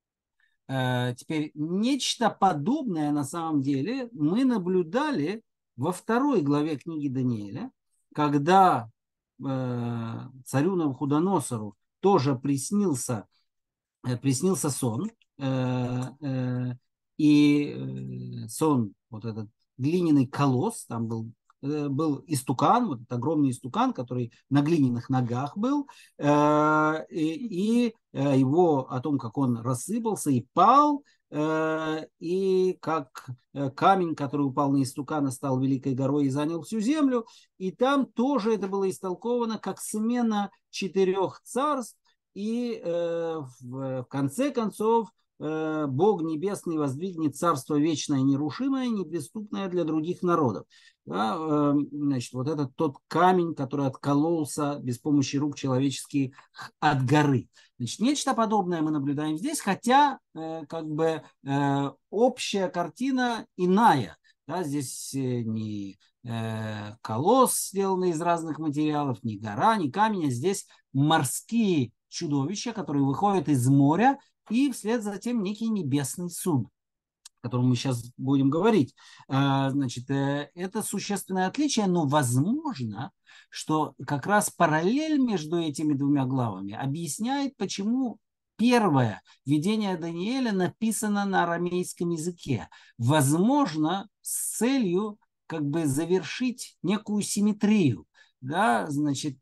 S2: Э, теперь нечто подобное на самом деле мы наблюдали во второй главе книги Даниэля, когда э, царю Навуходоносору тоже приснился, э, приснился сон, э, э, и э, сон, вот этот глиняный колосс, там был, э, был истукан, вот этот огромный истукан, который на глиняных ногах был, э, и, и э, его о том, как он рассыпался и пал, э, и как э, камень, который упал на истукана, стал великой горой и занял всю землю, и там тоже это было истолковано как смена четырех царств, и э, в, в конце концов э, Бог Небесный воздвигнет царство вечное, нерушимое, неприступное для других народов. Да, э, значит, вот это тот камень, который откололся без помощи рук человеческих от горы. Значит, нечто подобное мы наблюдаем здесь, хотя э, как бы э, общая картина иная. Да, здесь э, не э, колосс, сделанный из разных материалов, ни гора, ни камень, а здесь морские чудовища, которые выходят из моря, и вслед за тем некий небесный суд, о котором мы сейчас будем говорить. Значит, это существенное отличие, но возможно, что как раз параллель между этими двумя главами объясняет, почему первое видение Даниэля написано на арамейском языке. Возможно, с целью как бы завершить некую симметрию. Да, значит,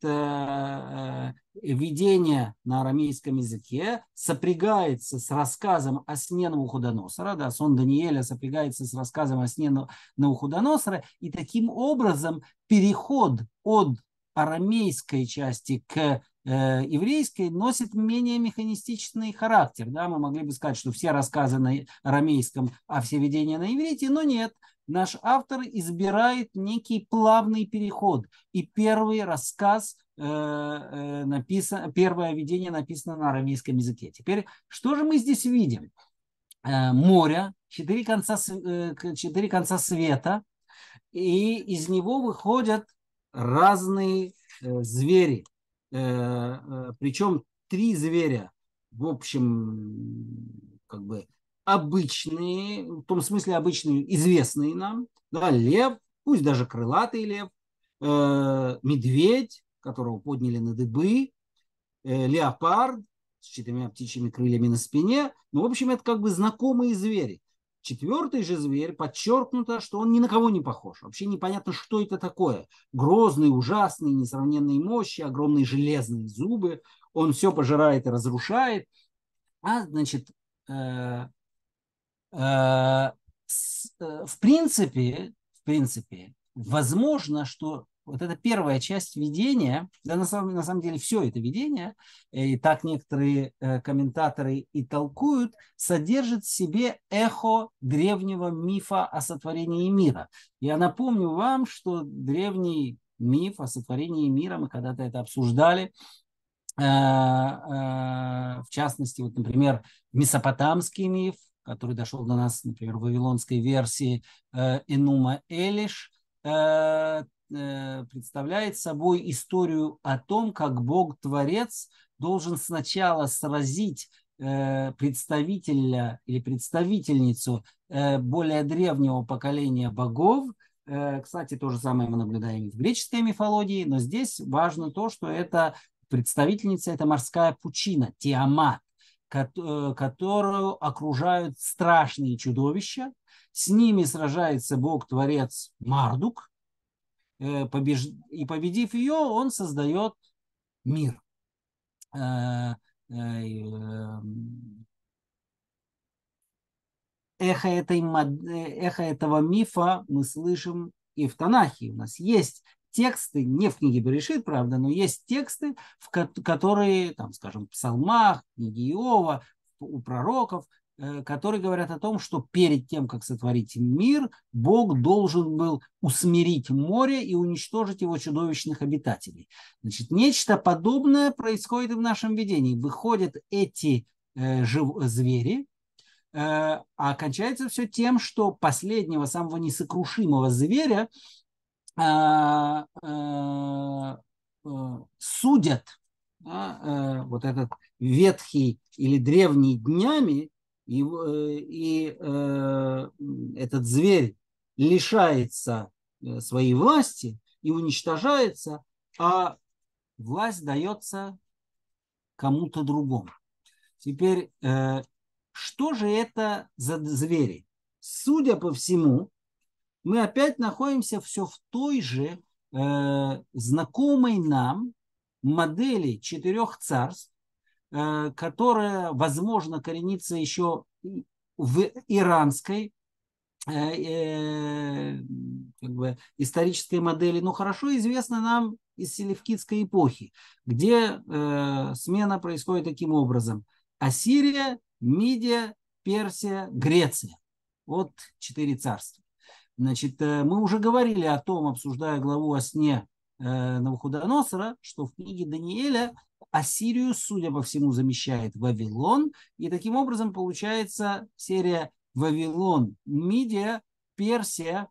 S2: видение на арамейском языке сопрягается с рассказом о сне Навуходоносора, да, сон Даниэля сопрягается с рассказом о сне Навуходоносора, и таким образом переход от арамейской части к э, еврейской носит менее механистичный характер. Да? Мы могли бы сказать, что все рассказы на арамейском, а все видения на иврите, но нет. Наш автор избирает некий плавный переход. И первый рассказ, э, э, написан, первое видение написано на арамейском языке. Теперь, что же мы здесь видим? Э, море, четыре конца, э, четыре конца света, и из него выходят разные э, звери. Э, э, причем три зверя, в общем, как бы обычные, в том смысле обычные, известные нам, да, лев, пусть даже крылатый лев, э, медведь, которого подняли на дыбы, э, леопард с четырьмя птичьими крыльями на спине. Ну, в общем, это как бы знакомые звери. Четвертый же зверь, подчеркнуто, что он ни на кого не похож. Вообще непонятно, что это такое. Грозный, ужасный, несравненной мощи, огромные железные зубы. Он все пожирает и разрушает. А, значит, э, в принципе, в принципе, возможно, что вот эта первая часть видения, да, на самом, на самом деле все это видение, и так некоторые э, комментаторы и толкуют, содержит в себе эхо древнего мифа о сотворении мира. Я напомню вам, что древний миф о сотворении мира, мы когда-то это обсуждали, э, э, в частности, вот, например, месопотамский миф, который дошел до нас, например, в вавилонской версии э, Энума Элиш, э, представляет собой историю о том, как Бог-творец должен сначала сразить представителя или представительницу более древнего поколения богов. Кстати, то же самое мы наблюдаем в греческой мифологии, но здесь важно то, что это представительница, это морская пучина, Тиамат, которую окружают страшные чудовища. С ними сражается бог-творец Мардук, и победив ее, он создает мир. Эхо, этой, эхо этого мифа мы слышим и в Танахе. У нас есть тексты, не в книге Берешит, правда, но есть тексты, в которые, там, скажем, в псалмах, в книге Иова, у пророков, которые говорят о том, что перед тем, как сотворить мир, Бог должен был усмирить море и уничтожить его чудовищных обитателей. Значит, нечто подобное происходит и в нашем видении. Выходят эти э, жив... звери, э, а кончается все тем, что последнего, самого несокрушимого зверя э, э, э, судят, э, вот этот ветхий или древний днями, И, и э, этот зверь лишается своей власти и уничтожается, а власть дается кому-то другому. Теперь, э, что же это за звери? Судя по всему, мы опять находимся все в той же э, знакомой нам модели четырех царств, которая, возможно, коренится еще в иранской э, как бы, исторической модели, но хорошо известна нам из селевкидской эпохи, где э, смена происходит таким образом. Ассирия, Мидия, Персия, Греция. Вот четыре царства. Значит, мы уже говорили о том, обсуждая главу о сне Навуходоносора, что в книге Даниэля Ассирию, судя по всему, замещает Вавилон. И таким образом получается серия Вавилон, Мидия, Персия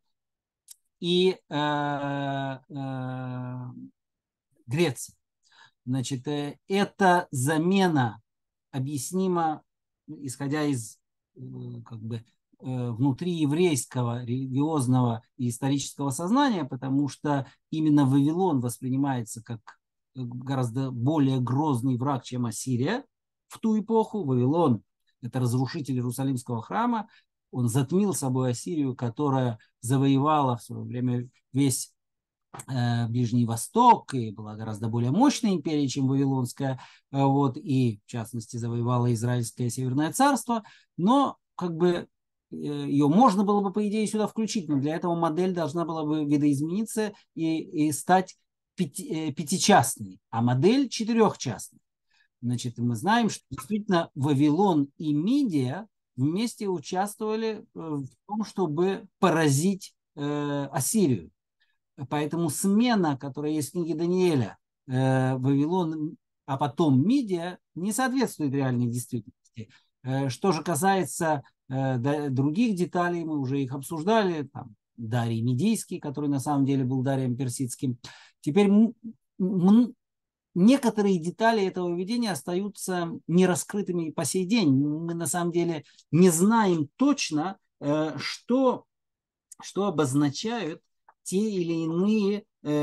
S2: и э, э, Греция. Значит, э, эта замена объяснима, исходя из э, как бы, внутри еврейского религиозного и исторического сознания, потому что именно Вавилон воспринимается как гораздо более грозный враг, чем Ассирия в ту эпоху. Вавилон – это разрушитель Иерусалимского храма. Он затмил собой Ассирию, которая завоевала в свое время весь э, Ближний Восток и была гораздо более мощной империей, чем Вавилонская. Вот, и, в частности, завоевала Израильское Северное царство. Но, как бы, ее можно было бы, по идее, сюда включить, но для этого модель должна была бы видоизмениться и, и стать пяти, пятичастной, а модель четырехчастной. Значит, мы знаем, что действительно Вавилон и Мидия вместе участвовали в том, чтобы поразить э, Ассирию. Поэтому смена, которая есть в книге Даниэля, э, Вавилон, а потом Мидия, не соответствует реальной действительности. Э, что же касается других деталей, мы уже их обсуждали, там, Дарий Медийский, который на самом деле был Дарием Персидским. Теперь некоторые детали этого видения остаются нераскрытыми по сей день. Мы на самом деле не знаем точно, что, что обозначают те или иные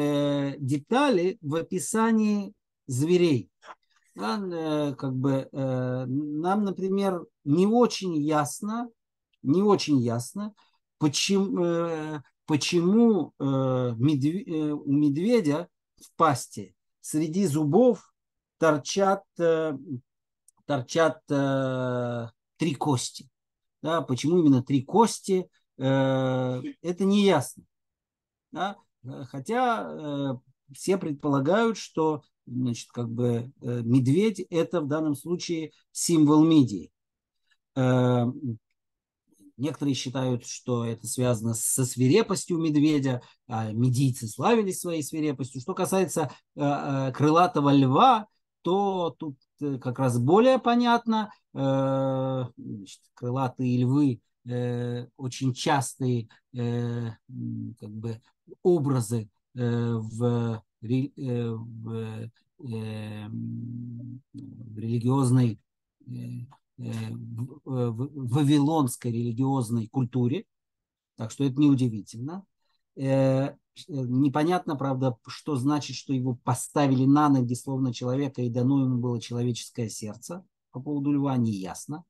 S2: детали в описании зверей. Да, как бы, э, нам, например, не очень ясно, не очень ясно, почему, э, почему э, медве, э, у медведя в пасти среди зубов торчат, э, торчат э, три кости. Да, почему именно три кости, э, это не ясно. Да? Хотя э, все предполагают, что, значит, как бы э, медведь – это в данном случае символ Мидии. Э, некоторые считают, что это связано со свирепостью медведя, а медийцы славились своей свирепостью. Что касается э, э, крылатого льва, то тут э, как раз более понятно. Э, значит, крылатые львы э, очень частые э, как бы образы в, в, в религиозной, в вавилонской религиозной культуре, так что это неудивительно. Непонятно, правда, что значит, что его поставили на ноги словно человека и дано ему было человеческое сердце. По поводу льва не ясно.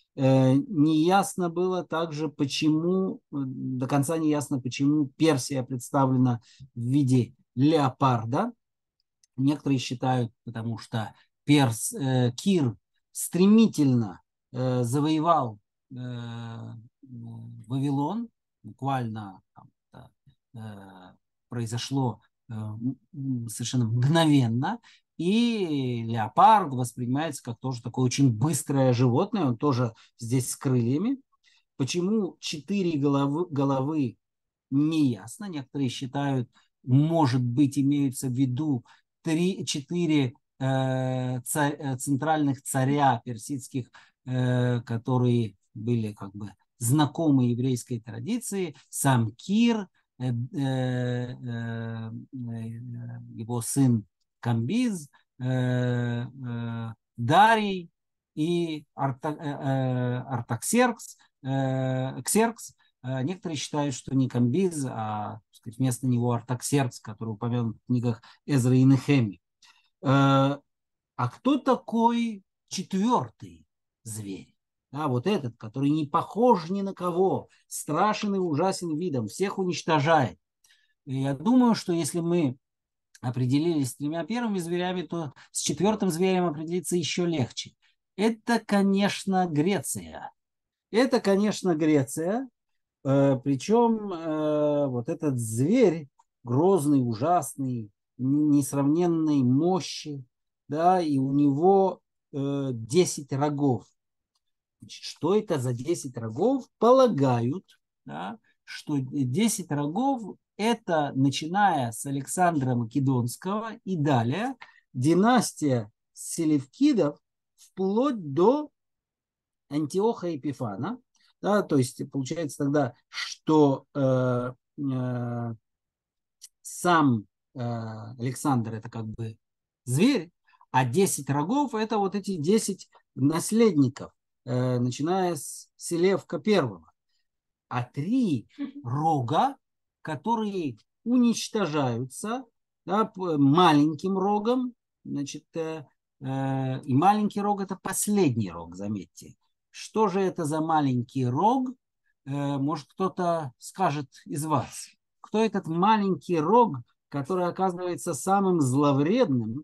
S2: Неясно было также, почему, до конца не ясно, почему Персия представлена в виде леопарда. Некоторые считают, потому что Перс, э, Кир стремительно э, завоевал э, Вавилон, буквально там, э, произошло э, совершенно мгновенно, и леопард воспринимается как тоже такое очень быстрое животное, он тоже здесь с крыльями. Почему четыре головы, головы не ясно. Некоторые считают, может быть, имеются в виду три, четыре э, царь, центральных царя персидских, э, которые были как бы знакомы еврейской традиции. Сам Кир, э, э, э, его сын Камбиз, э, э, Дарий и Арта, э, э, Артаксеркс, э, Ксеркс. Некоторые считают, что не Камбиз, а, так сказать, вместо него Артаксеркс, который упомянут в книгах Эзры и Нехемии. А кто такой четвертый зверь? А вот этот, который не похож ни на кого, страшен и ужасен видом, всех уничтожает. И я думаю, что если мы определились с тремя первыми зверями, то с четвертым зверем определиться еще легче. Это, конечно, Греция. Это, конечно, Греция. Причем вот этот зверь грозный, ужасный, несравненной мощи, да, и у него десять рогов. Значит, что это за десять рогов? Полагают, да, что десять рогов это, начиная с Александра Македонского и далее, династия селевкидов вплоть до Антиоха Эпифана. Да, то есть получается тогда, что э, э, сам э, Александр это как бы зверь, а десять рогов это вот эти десять наследников, э, начиная с Селевка первого. А три рога, которые уничтожаются, да, маленьким рогом, значит, э, э, и маленький рог это последний рог, заметьте. Что же это за маленький рог? Может, кто-то скажет из вас, кто этот маленький рог, который оказывается самым зловредным,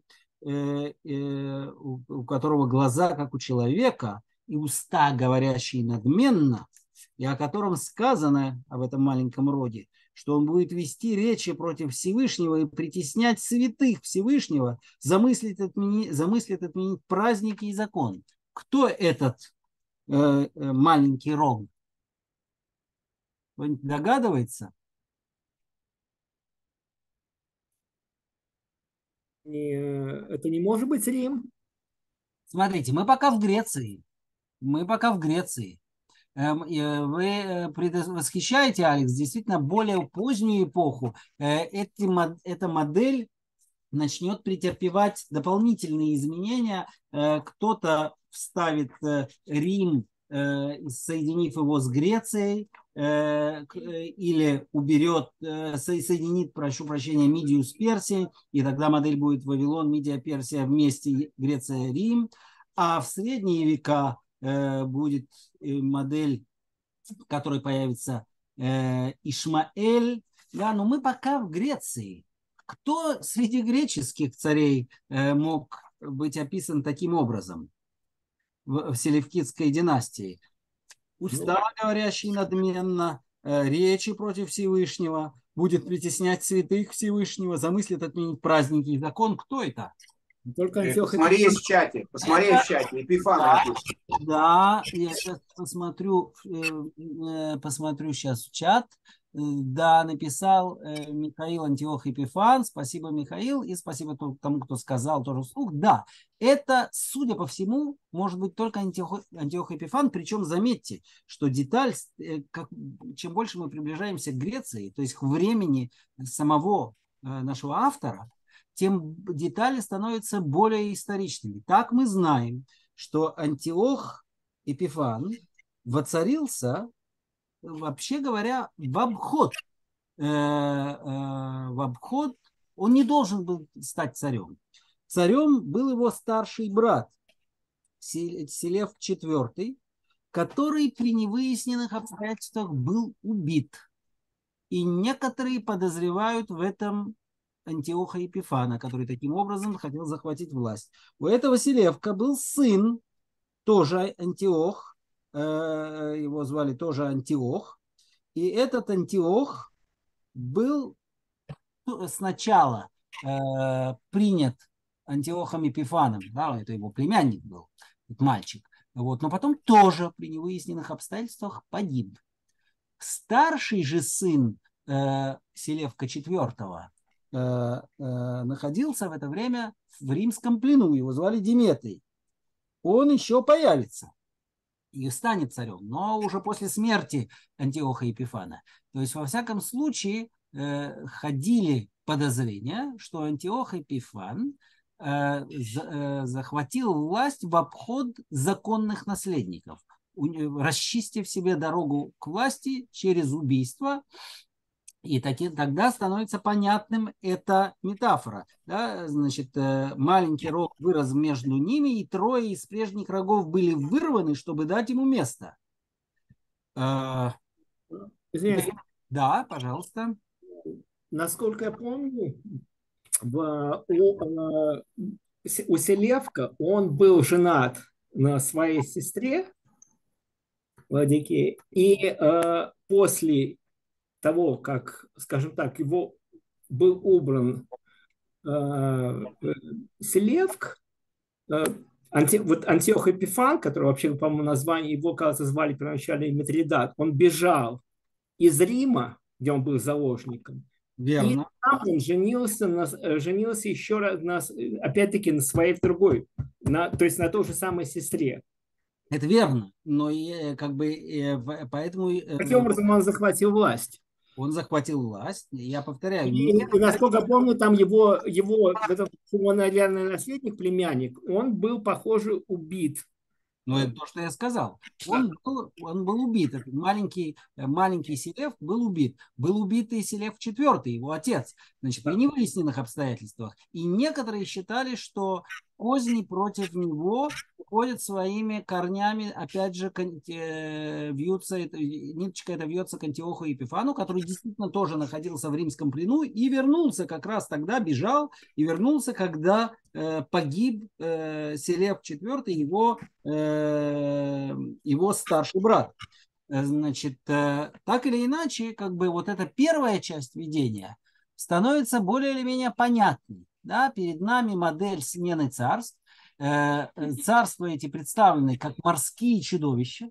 S2: у которого глаза, как у человека, и уста, говорящие надменно, и о котором сказано, об этом маленьком роге, что он будет вести речи против Всевышнего и притеснять святых Всевышнего, замыслит отменить, замыслит отменить праздники и закон. Кто этот э, маленький рог? Кто-нибудь догадывается?
S3: Это не может быть Рим.
S2: Смотрите, мы пока в Греции. Мы пока в Греции. Вы предвосхищаете, Алекс, действительно более позднюю эпоху. Эти, эта модель начнет претерпевать дополнительные изменения. Кто-то вставит Рим, соединив его с Грецией, или уберет, соединит, прошу прощения, Мидию с Персией, и тогда модель будет Вавилон, Мидия, Персия вместе, Греция, Рим. А в средние века будет модель, в которой появится Ишмаэль. Да, но мы пока в Греции. Кто среди греческих царей мог быть описан таким образом в селевкидской династии? Уста, говорящие надменно, речи против Всевышнего, будет притеснять святых Всевышнего, замыслит отменить праздники и закон. Кто это?
S3: Только
S1: Антиох посмотри Эпифан. В чате, посмотри это... в чате, Эпифан.
S2: Да, да, я сейчас посмотрю, посмотрю сейчас в чат. Да, написал Михаил Антиох Эпифан. Спасибо, Михаил, и спасибо тому, кто сказал тоже вслух. Да, это, судя по всему, может быть только Антиох, Антиох Эпифан. Причем заметьте, что деталь, как, чем больше мы приближаемся к Греции, то есть к времени самого нашего автора, тем детали становятся более историчными. Так мы знаем, что Антиох Эпифан воцарился, вообще говоря, в обход. Э, э, в обход он не должен был стать царем. Царем был его старший брат Селевк четвёртый, который при невыясненных обстоятельствах был убит. И некоторые подозревают в этом Антиоха Епифана, который таким образом хотел захватить власть. У этого Селевка был сын, тоже Антиох, его звали тоже Антиох. И этот Антиох был сначала принят Антиохом Епифаном, да, это его племянник был, этот мальчик, вот, но потом тоже при невыясненных обстоятельствах погиб. Старший же сын э, Селевка четвёртого э, э, находился в это время в римском плену, его звали Диметрий. Он еще появится и станет царем, но уже после смерти Антиоха Епифана. То есть, во всяком случае, э, ходили подозрения, что Антиох Епифан э, за, э, захватил власть в обход законных наследников, расчистив себе дорогу к власти через убийство. И таки, тогда становится понятным эта метафора. Да? Значит, маленький рог вырос между ними, и трое из прежних рогов были вырваны, чтобы дать ему место.
S3: Извиняюсь.
S2: Да, пожалуйста.
S3: Насколько я помню, в, у, у Селевка он был женат на своей сестре Владике, и э, после того, как, скажем так, его был убран э, Селевк, э, анти, вот Антиох Эпифан, который вообще, по-моему, название его, кажется, звали первоначально Митридат, он бежал из Рима, где он был заложником,
S2: Верно.
S3: и там он женился, на, женился еще раз, на, опять-таки, на своей другой, на, то есть на той же самой сестре.
S2: Это верно, но как бы поэтому...
S3: Каким образом он захватил власть?
S2: Он захватил власть, я повторяю.
S3: И,
S2: не...
S3: и насколько я помню, там его, его, этот, его наверное, наследник, племянник, он был, похоже, убит.
S2: Ну, это то, что я сказал. Он был, он был убит. Этот маленький, маленький Селевк был убит. Был убит и Селевк четвёртый, его отец. Значит, при невыясненных обстоятельствах. И некоторые считали, что козни против него ходят своими корнями, опять же, вьются, ниточка эта вьется к Антиоху Епифану, который действительно тоже находился в римском плену и вернулся как раз тогда, бежал и вернулся, когда э, погиб э, Селевк четвёртый, его, э, его старший брат. Значит, э, так или иначе, как бы вот эта первая часть видения становится более или менее понятной. Да? Перед нами модель смены царств. Царства эти представлены как морские чудовища,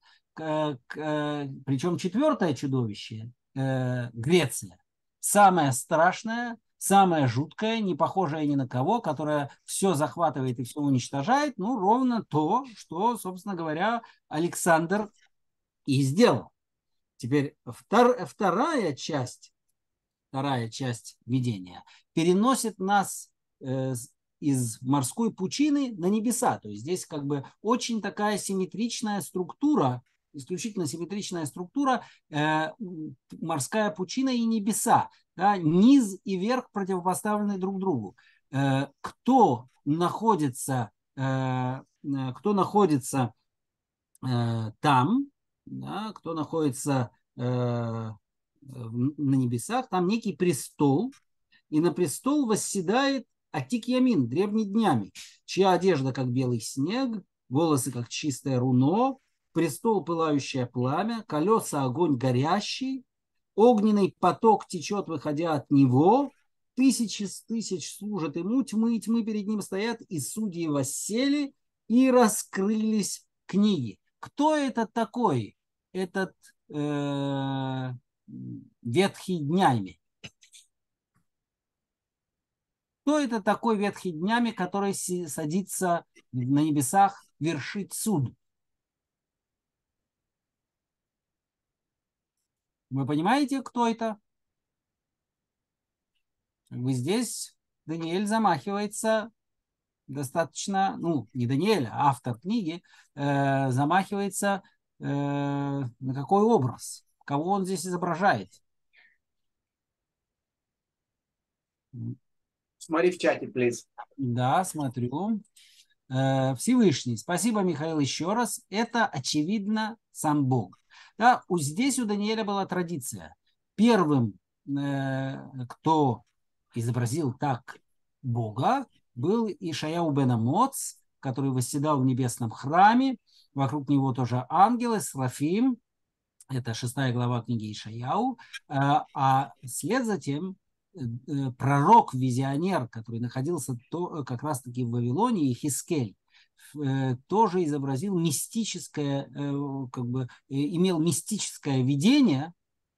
S2: причем четвертое чудовище, Греция, самое страшное, самое жуткое, не похожее ни на кого, которое все захватывает и все уничтожает, ну, ровно то, что, собственно говоря, Александр и сделал. Теперь втор, вторая часть, вторая часть видения переносит нас э, из морской пучины на небеса. То есть здесь как бы очень такая симметричная структура, исключительно симметричная структура, э, морская пучина и небеса. Да, низ и верх противопоставлены друг другу. Э, кто находится, э, кто находится э, там, да, кто находится э, на небесах, там некий престол, и на престол восседает Атик Ямин, древний днями, чья одежда как белый снег, волосы как чистое руно, престол пылающее пламя, колеса огонь горящий, огненный поток течет, выходя от него, тысячи с тысяч служат ему, тьмы и тьмы перед ним стоят, и судьи воссели, и раскрылись книги. Кто это такой, этот э, ветхий днями? Кто это такой ветхий днями, который садится на небесах вершить суд? Вы понимаете, кто это? Как бы здесь Даниэль замахивается достаточно, ну, не Даниэль, а автор книги, э, замахивается э, на какой образ, кого он здесь изображает.
S1: Смотри в чате, please.
S2: Да, смотрю. Э, Всевышний. Спасибо, Михаил, еще раз. Это, очевидно, сам Бог. Да, у- здесь у Даниэля была традиция. Первым, э, кто изобразил так Бога, был Ишаяу бен Амоц, который восседал в небесном храме. Вокруг него тоже ангелы, Срафим. Это шестая глава книги Ишаяу. А а вслед за тем э, э, пророк-визионер, который находился то, как раз-таки в Вавилоне, Ихискель, э, тоже изобразил мистическое, э, как бы э, имел мистическое видение,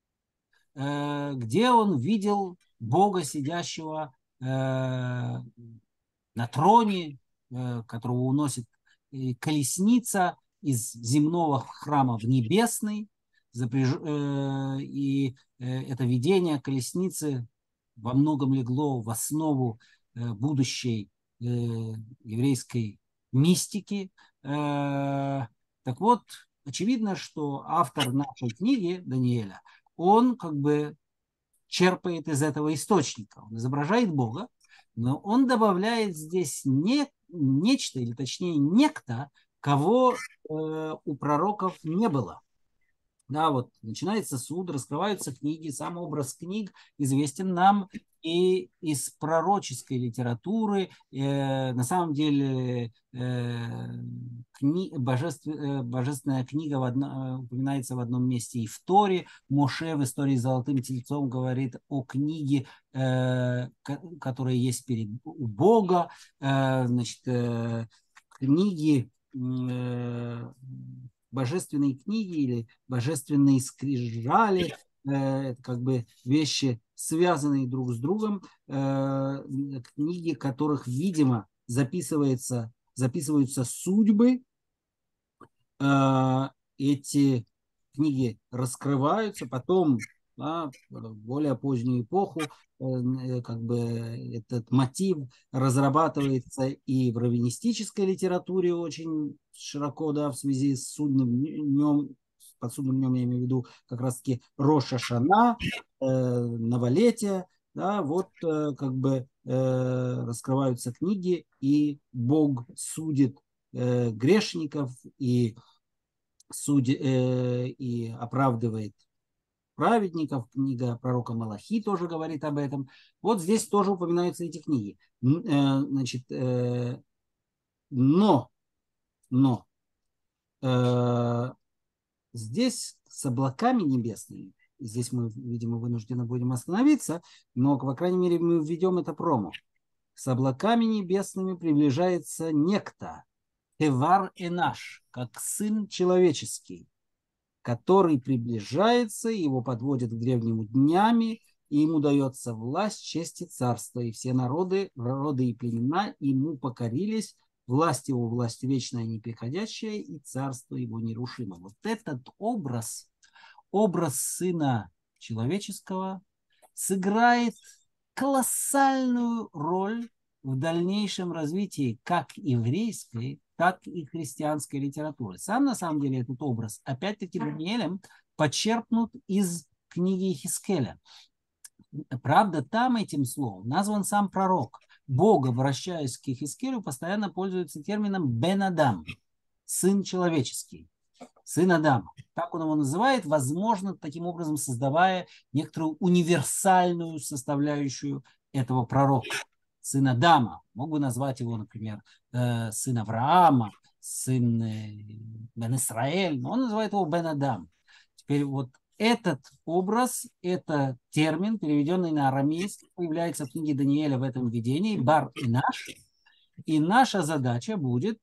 S2: э, где он видел Бога, сидящего э, на троне, э, которого уносит э, колесница из земного храма в небесный. Запряж... э, И э, это видение колесницы во многом легло в основу э, будущей э, еврейской мистики. Э, Так вот, очевидно, что автор нашей книги, Даниэля, он как бы черпает из этого источника. Он изображает Бога, но он добавляет здесь не, нечто, или точнее некто, кого э, у пророков не было. Да, вот начинается суд, раскрываются книги, сам образ книг известен нам и из пророческой литературы. Э, на самом деле э, кни, божеств, э, божественная книга в одно, упоминается в одном месте и в Торе. Моше в истории с золотым тельцом говорит о книге, э, которая есть перед у Бога. Э, значит, э, книги э, божественные книги или божественные скрижали, э, это как бы вещи, связанные друг с другом, э, книги, в которых, видимо, записывается, записываются судьбы. Э, эти книги раскрываются, потом, да, в более позднюю эпоху э, как бы этот мотив разрабатывается и в раввинистической литературе очень широко, да, в связи с судным днем, под судным днем я имею в виду как раз-таки Рош ха-Шана, э, новолетие, да, вот э, как бы э, раскрываются книги, и Бог судит э, грешников и судит э, и оправдывает праведников. Книга пророка Малахи тоже говорит об этом. Вот здесь тоже упоминаются эти книги. Э, значит, э, но, но э, здесь с облаками небесными, здесь мы, видимо, вынуждены будем остановиться, но, по крайней мере, мы введем это промо. С облаками небесными приближается некто, Эвар Энаш, как сын человеческий, который приближается, его подводят к древнему днями, и ему дается власть, честь и царство, и все народы, роды и племена ему покорились, власть его, власть вечная, неприходящая, и царство его нерушимо. Вот этот образ, образ сына человеческого сыграет колоссальную роль в дальнейшем развитии как еврейской, так и христианской литературы. Сам, на самом деле, этот образ, опять-таки, Даниэлем подчеркнут из книги Ихискеля. Правда, там этим словом назван сам пророк. Бог, обращаясь к Ихискелю, постоянно пользуется термином «бен Адам», сын человеческий, сын Адама. Так он его называет, возможно, таким образом создавая некоторую универсальную составляющую этого пророка. Сын Адама. Мог бы назвать его, например, сын Авраама, сын Бен Исраэль, но он называет его Бен Адам. Теперь вот этот образ, это термин, переведенный на арамейский, появляется в книге Даниэля в этом видении, Бар Инаш. И наша задача будет,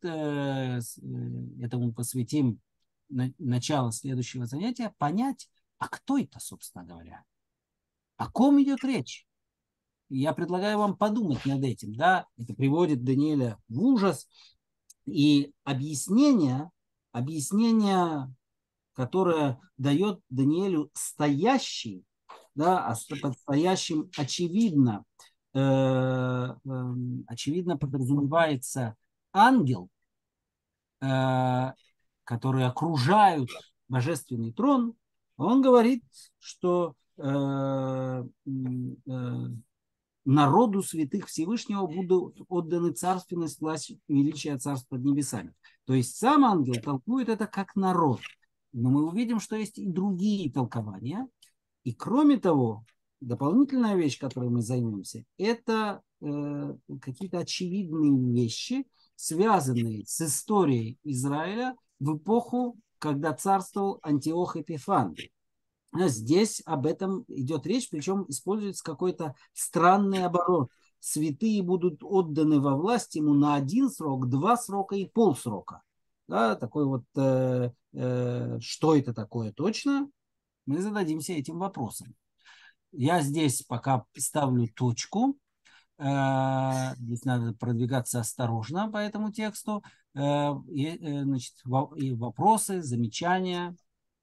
S2: этому посвятим начало следующего занятия, понять, а кто это, собственно говоря? О ком идет речь? Я предлагаю вам подумать над этим. Да? Это приводит Даниэля в ужас. И объяснение, объяснение, которое дает Даниэлю стоящий, да, под стоящим очевидно э, э, очевидно, подразумевается ангел, э, которые окружают божественный трон, он говорит, что э, м, э, народу святых Всевышнего будут отданы царственность, власть, величие царства под небесами. То есть сам ангел толкует это как народ. Но мы увидим, что есть и другие толкования. И кроме того, дополнительная вещь, которой мы займемся, это э, какие-то очевидные вещи, связанные с историей Израиля в эпоху, когда царствовал Антиох Эпифан. Здесь об этом идет речь, причем используется какой-то странный оборот. Святые будут отданы во власть ему на один срок, два срока и полсрока. Да, такой вот, э, э, что это такое точно, мы зададимся этим вопросом. Я здесь пока ставлю точку. Э, здесь надо продвигаться осторожно по этому тексту. Э, и, э, значит, во- и вопросы, замечания.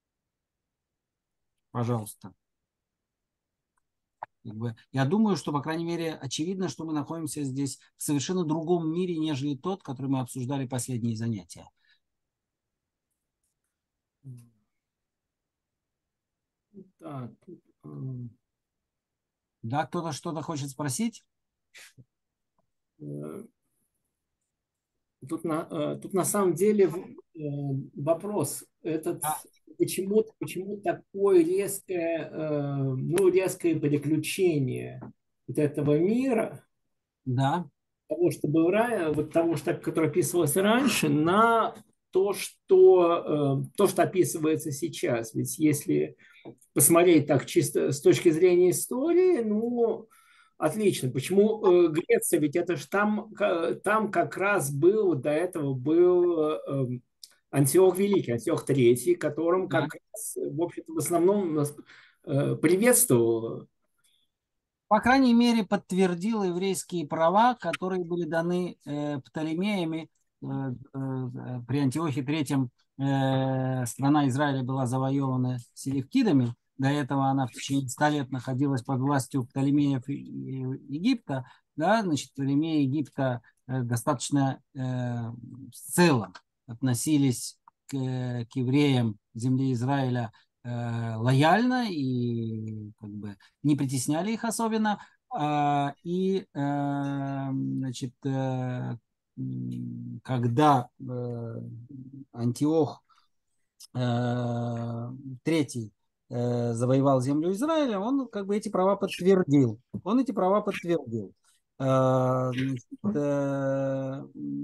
S2: Пожалуйста. Как бы, я думаю, что, по крайней мере, очевидно, что мы находимся здесь в совершенно другом мире, нежели тот, который мы обсуждали последние занятия.
S3: Так, м,
S2: Да, кто-то что-то хочет спросить?
S3: э, Тут на, э, тут на самом деле в- э, вопрос этот,
S2: А,
S3: почему, почему такое резкое, э, ну, резкое переключение вот этого мира,
S2: да,
S3: того, что было ранее, вот того, что, которое описывалось раньше, на то, что, э, то, что описывается сейчас. Ведь если посмотреть так чисто с точки зрения истории, ну, отлично. Почему э, Греция? Ведь это же там, ка- там как раз был, до этого был э, Антиох Великий, Антиох Третий, которым
S2: да.
S3: как раз, в общем-то, в основном нас э, приветствовал.
S2: По крайней мере, подтвердил еврейские права, которые были даны э, Птолемеями э, э, при Антиохе Третьем. Э, страна Израиля была завоевана селевкидами. До этого она в течение ста лет находилась под властью Птолемеев и- и Египта. Да, значит, Птолемеи Египта э, достаточно э, в целом относились к, к евреям земли Израиля э, лояльно и как бы не притесняли их особенно. А, И, э, значит, э, м, когда э, Антиох э, Третий э, завоевал землю Израиля, он как бы эти права подтвердил. Он эти права подтвердил. Э, Значит, э,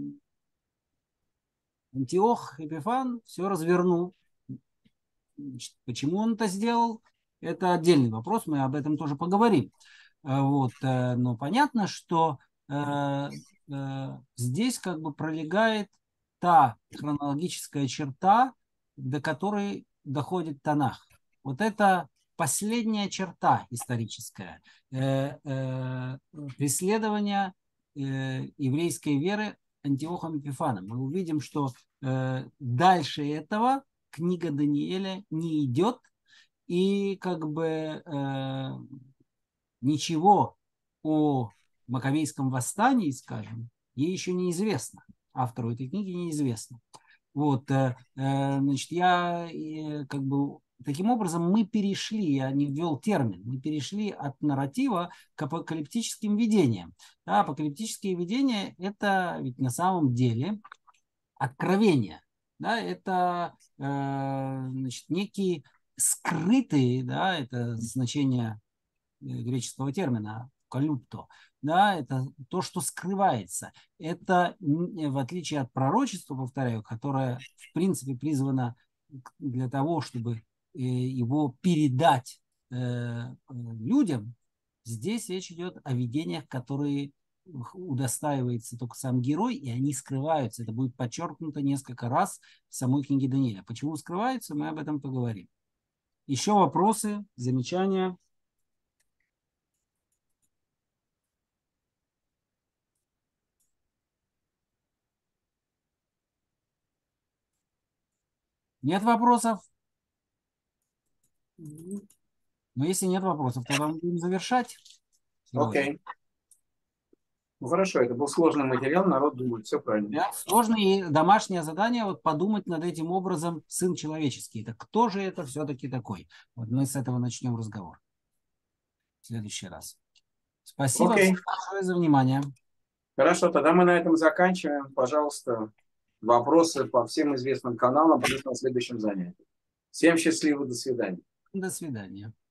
S2: Антиох Эпифан все развернул. Значит, почему он это сделал? Это отдельный вопрос, мы об этом тоже поговорим. Э, Вот, э, но понятно, что э, э, здесь как бы пролегает та хронологическая черта, до которой доходит Танах. Вот это последняя черта историческая. Э, э, преследование э, еврейской веры Антиохом Эпифаном. Мы увидим, что э, дальше этого книга Даниэля не идет, и как бы э, ничего о Маковейском восстании, скажем, ей еще неизвестно. Автору этой книги неизвестно. Вот, э, э, значит, я э, как бы таким образом мы перешли, я не ввел термин, мы перешли от нарратива к апокалиптическим видениям. Да, апокалиптические видения – это ведь на самом деле откровение. Да, это э, значит, некие скрытые, да, это значение э, греческого термина «калюпто», да, это то, что скрывается. Это, в отличие от пророчества, повторяю, которое, в принципе, призвано для того, чтобы э, его передать э, людям, здесь речь идет о видениях, которые удостаивается только сам герой, и они скрываются. Это будет подчеркнуто несколько раз в самой книге Даниэля. Почему скрываются, мы об этом поговорим. Еще вопросы, замечания? Нет вопросов? Но если нет вопросов, тогда мы будем завершать сегодня.
S1: Окей. Ну хорошо, это был сложный материал, народ думает, все правильно.
S2: Да? Сложное и домашнее задание вот подумать над этим образом сын человеческий. Это кто же это все-таки такой? Вот мы с этого начнем разговор в следующий раз. Спасибо
S1: Окей.
S2: всем большое за внимание.
S1: Хорошо, тогда мы на этом заканчиваем. Пожалуйста, вопросы по всем известным каналам плюс на следующем занятии. Всем счастливо, до свидания.
S2: До свидания.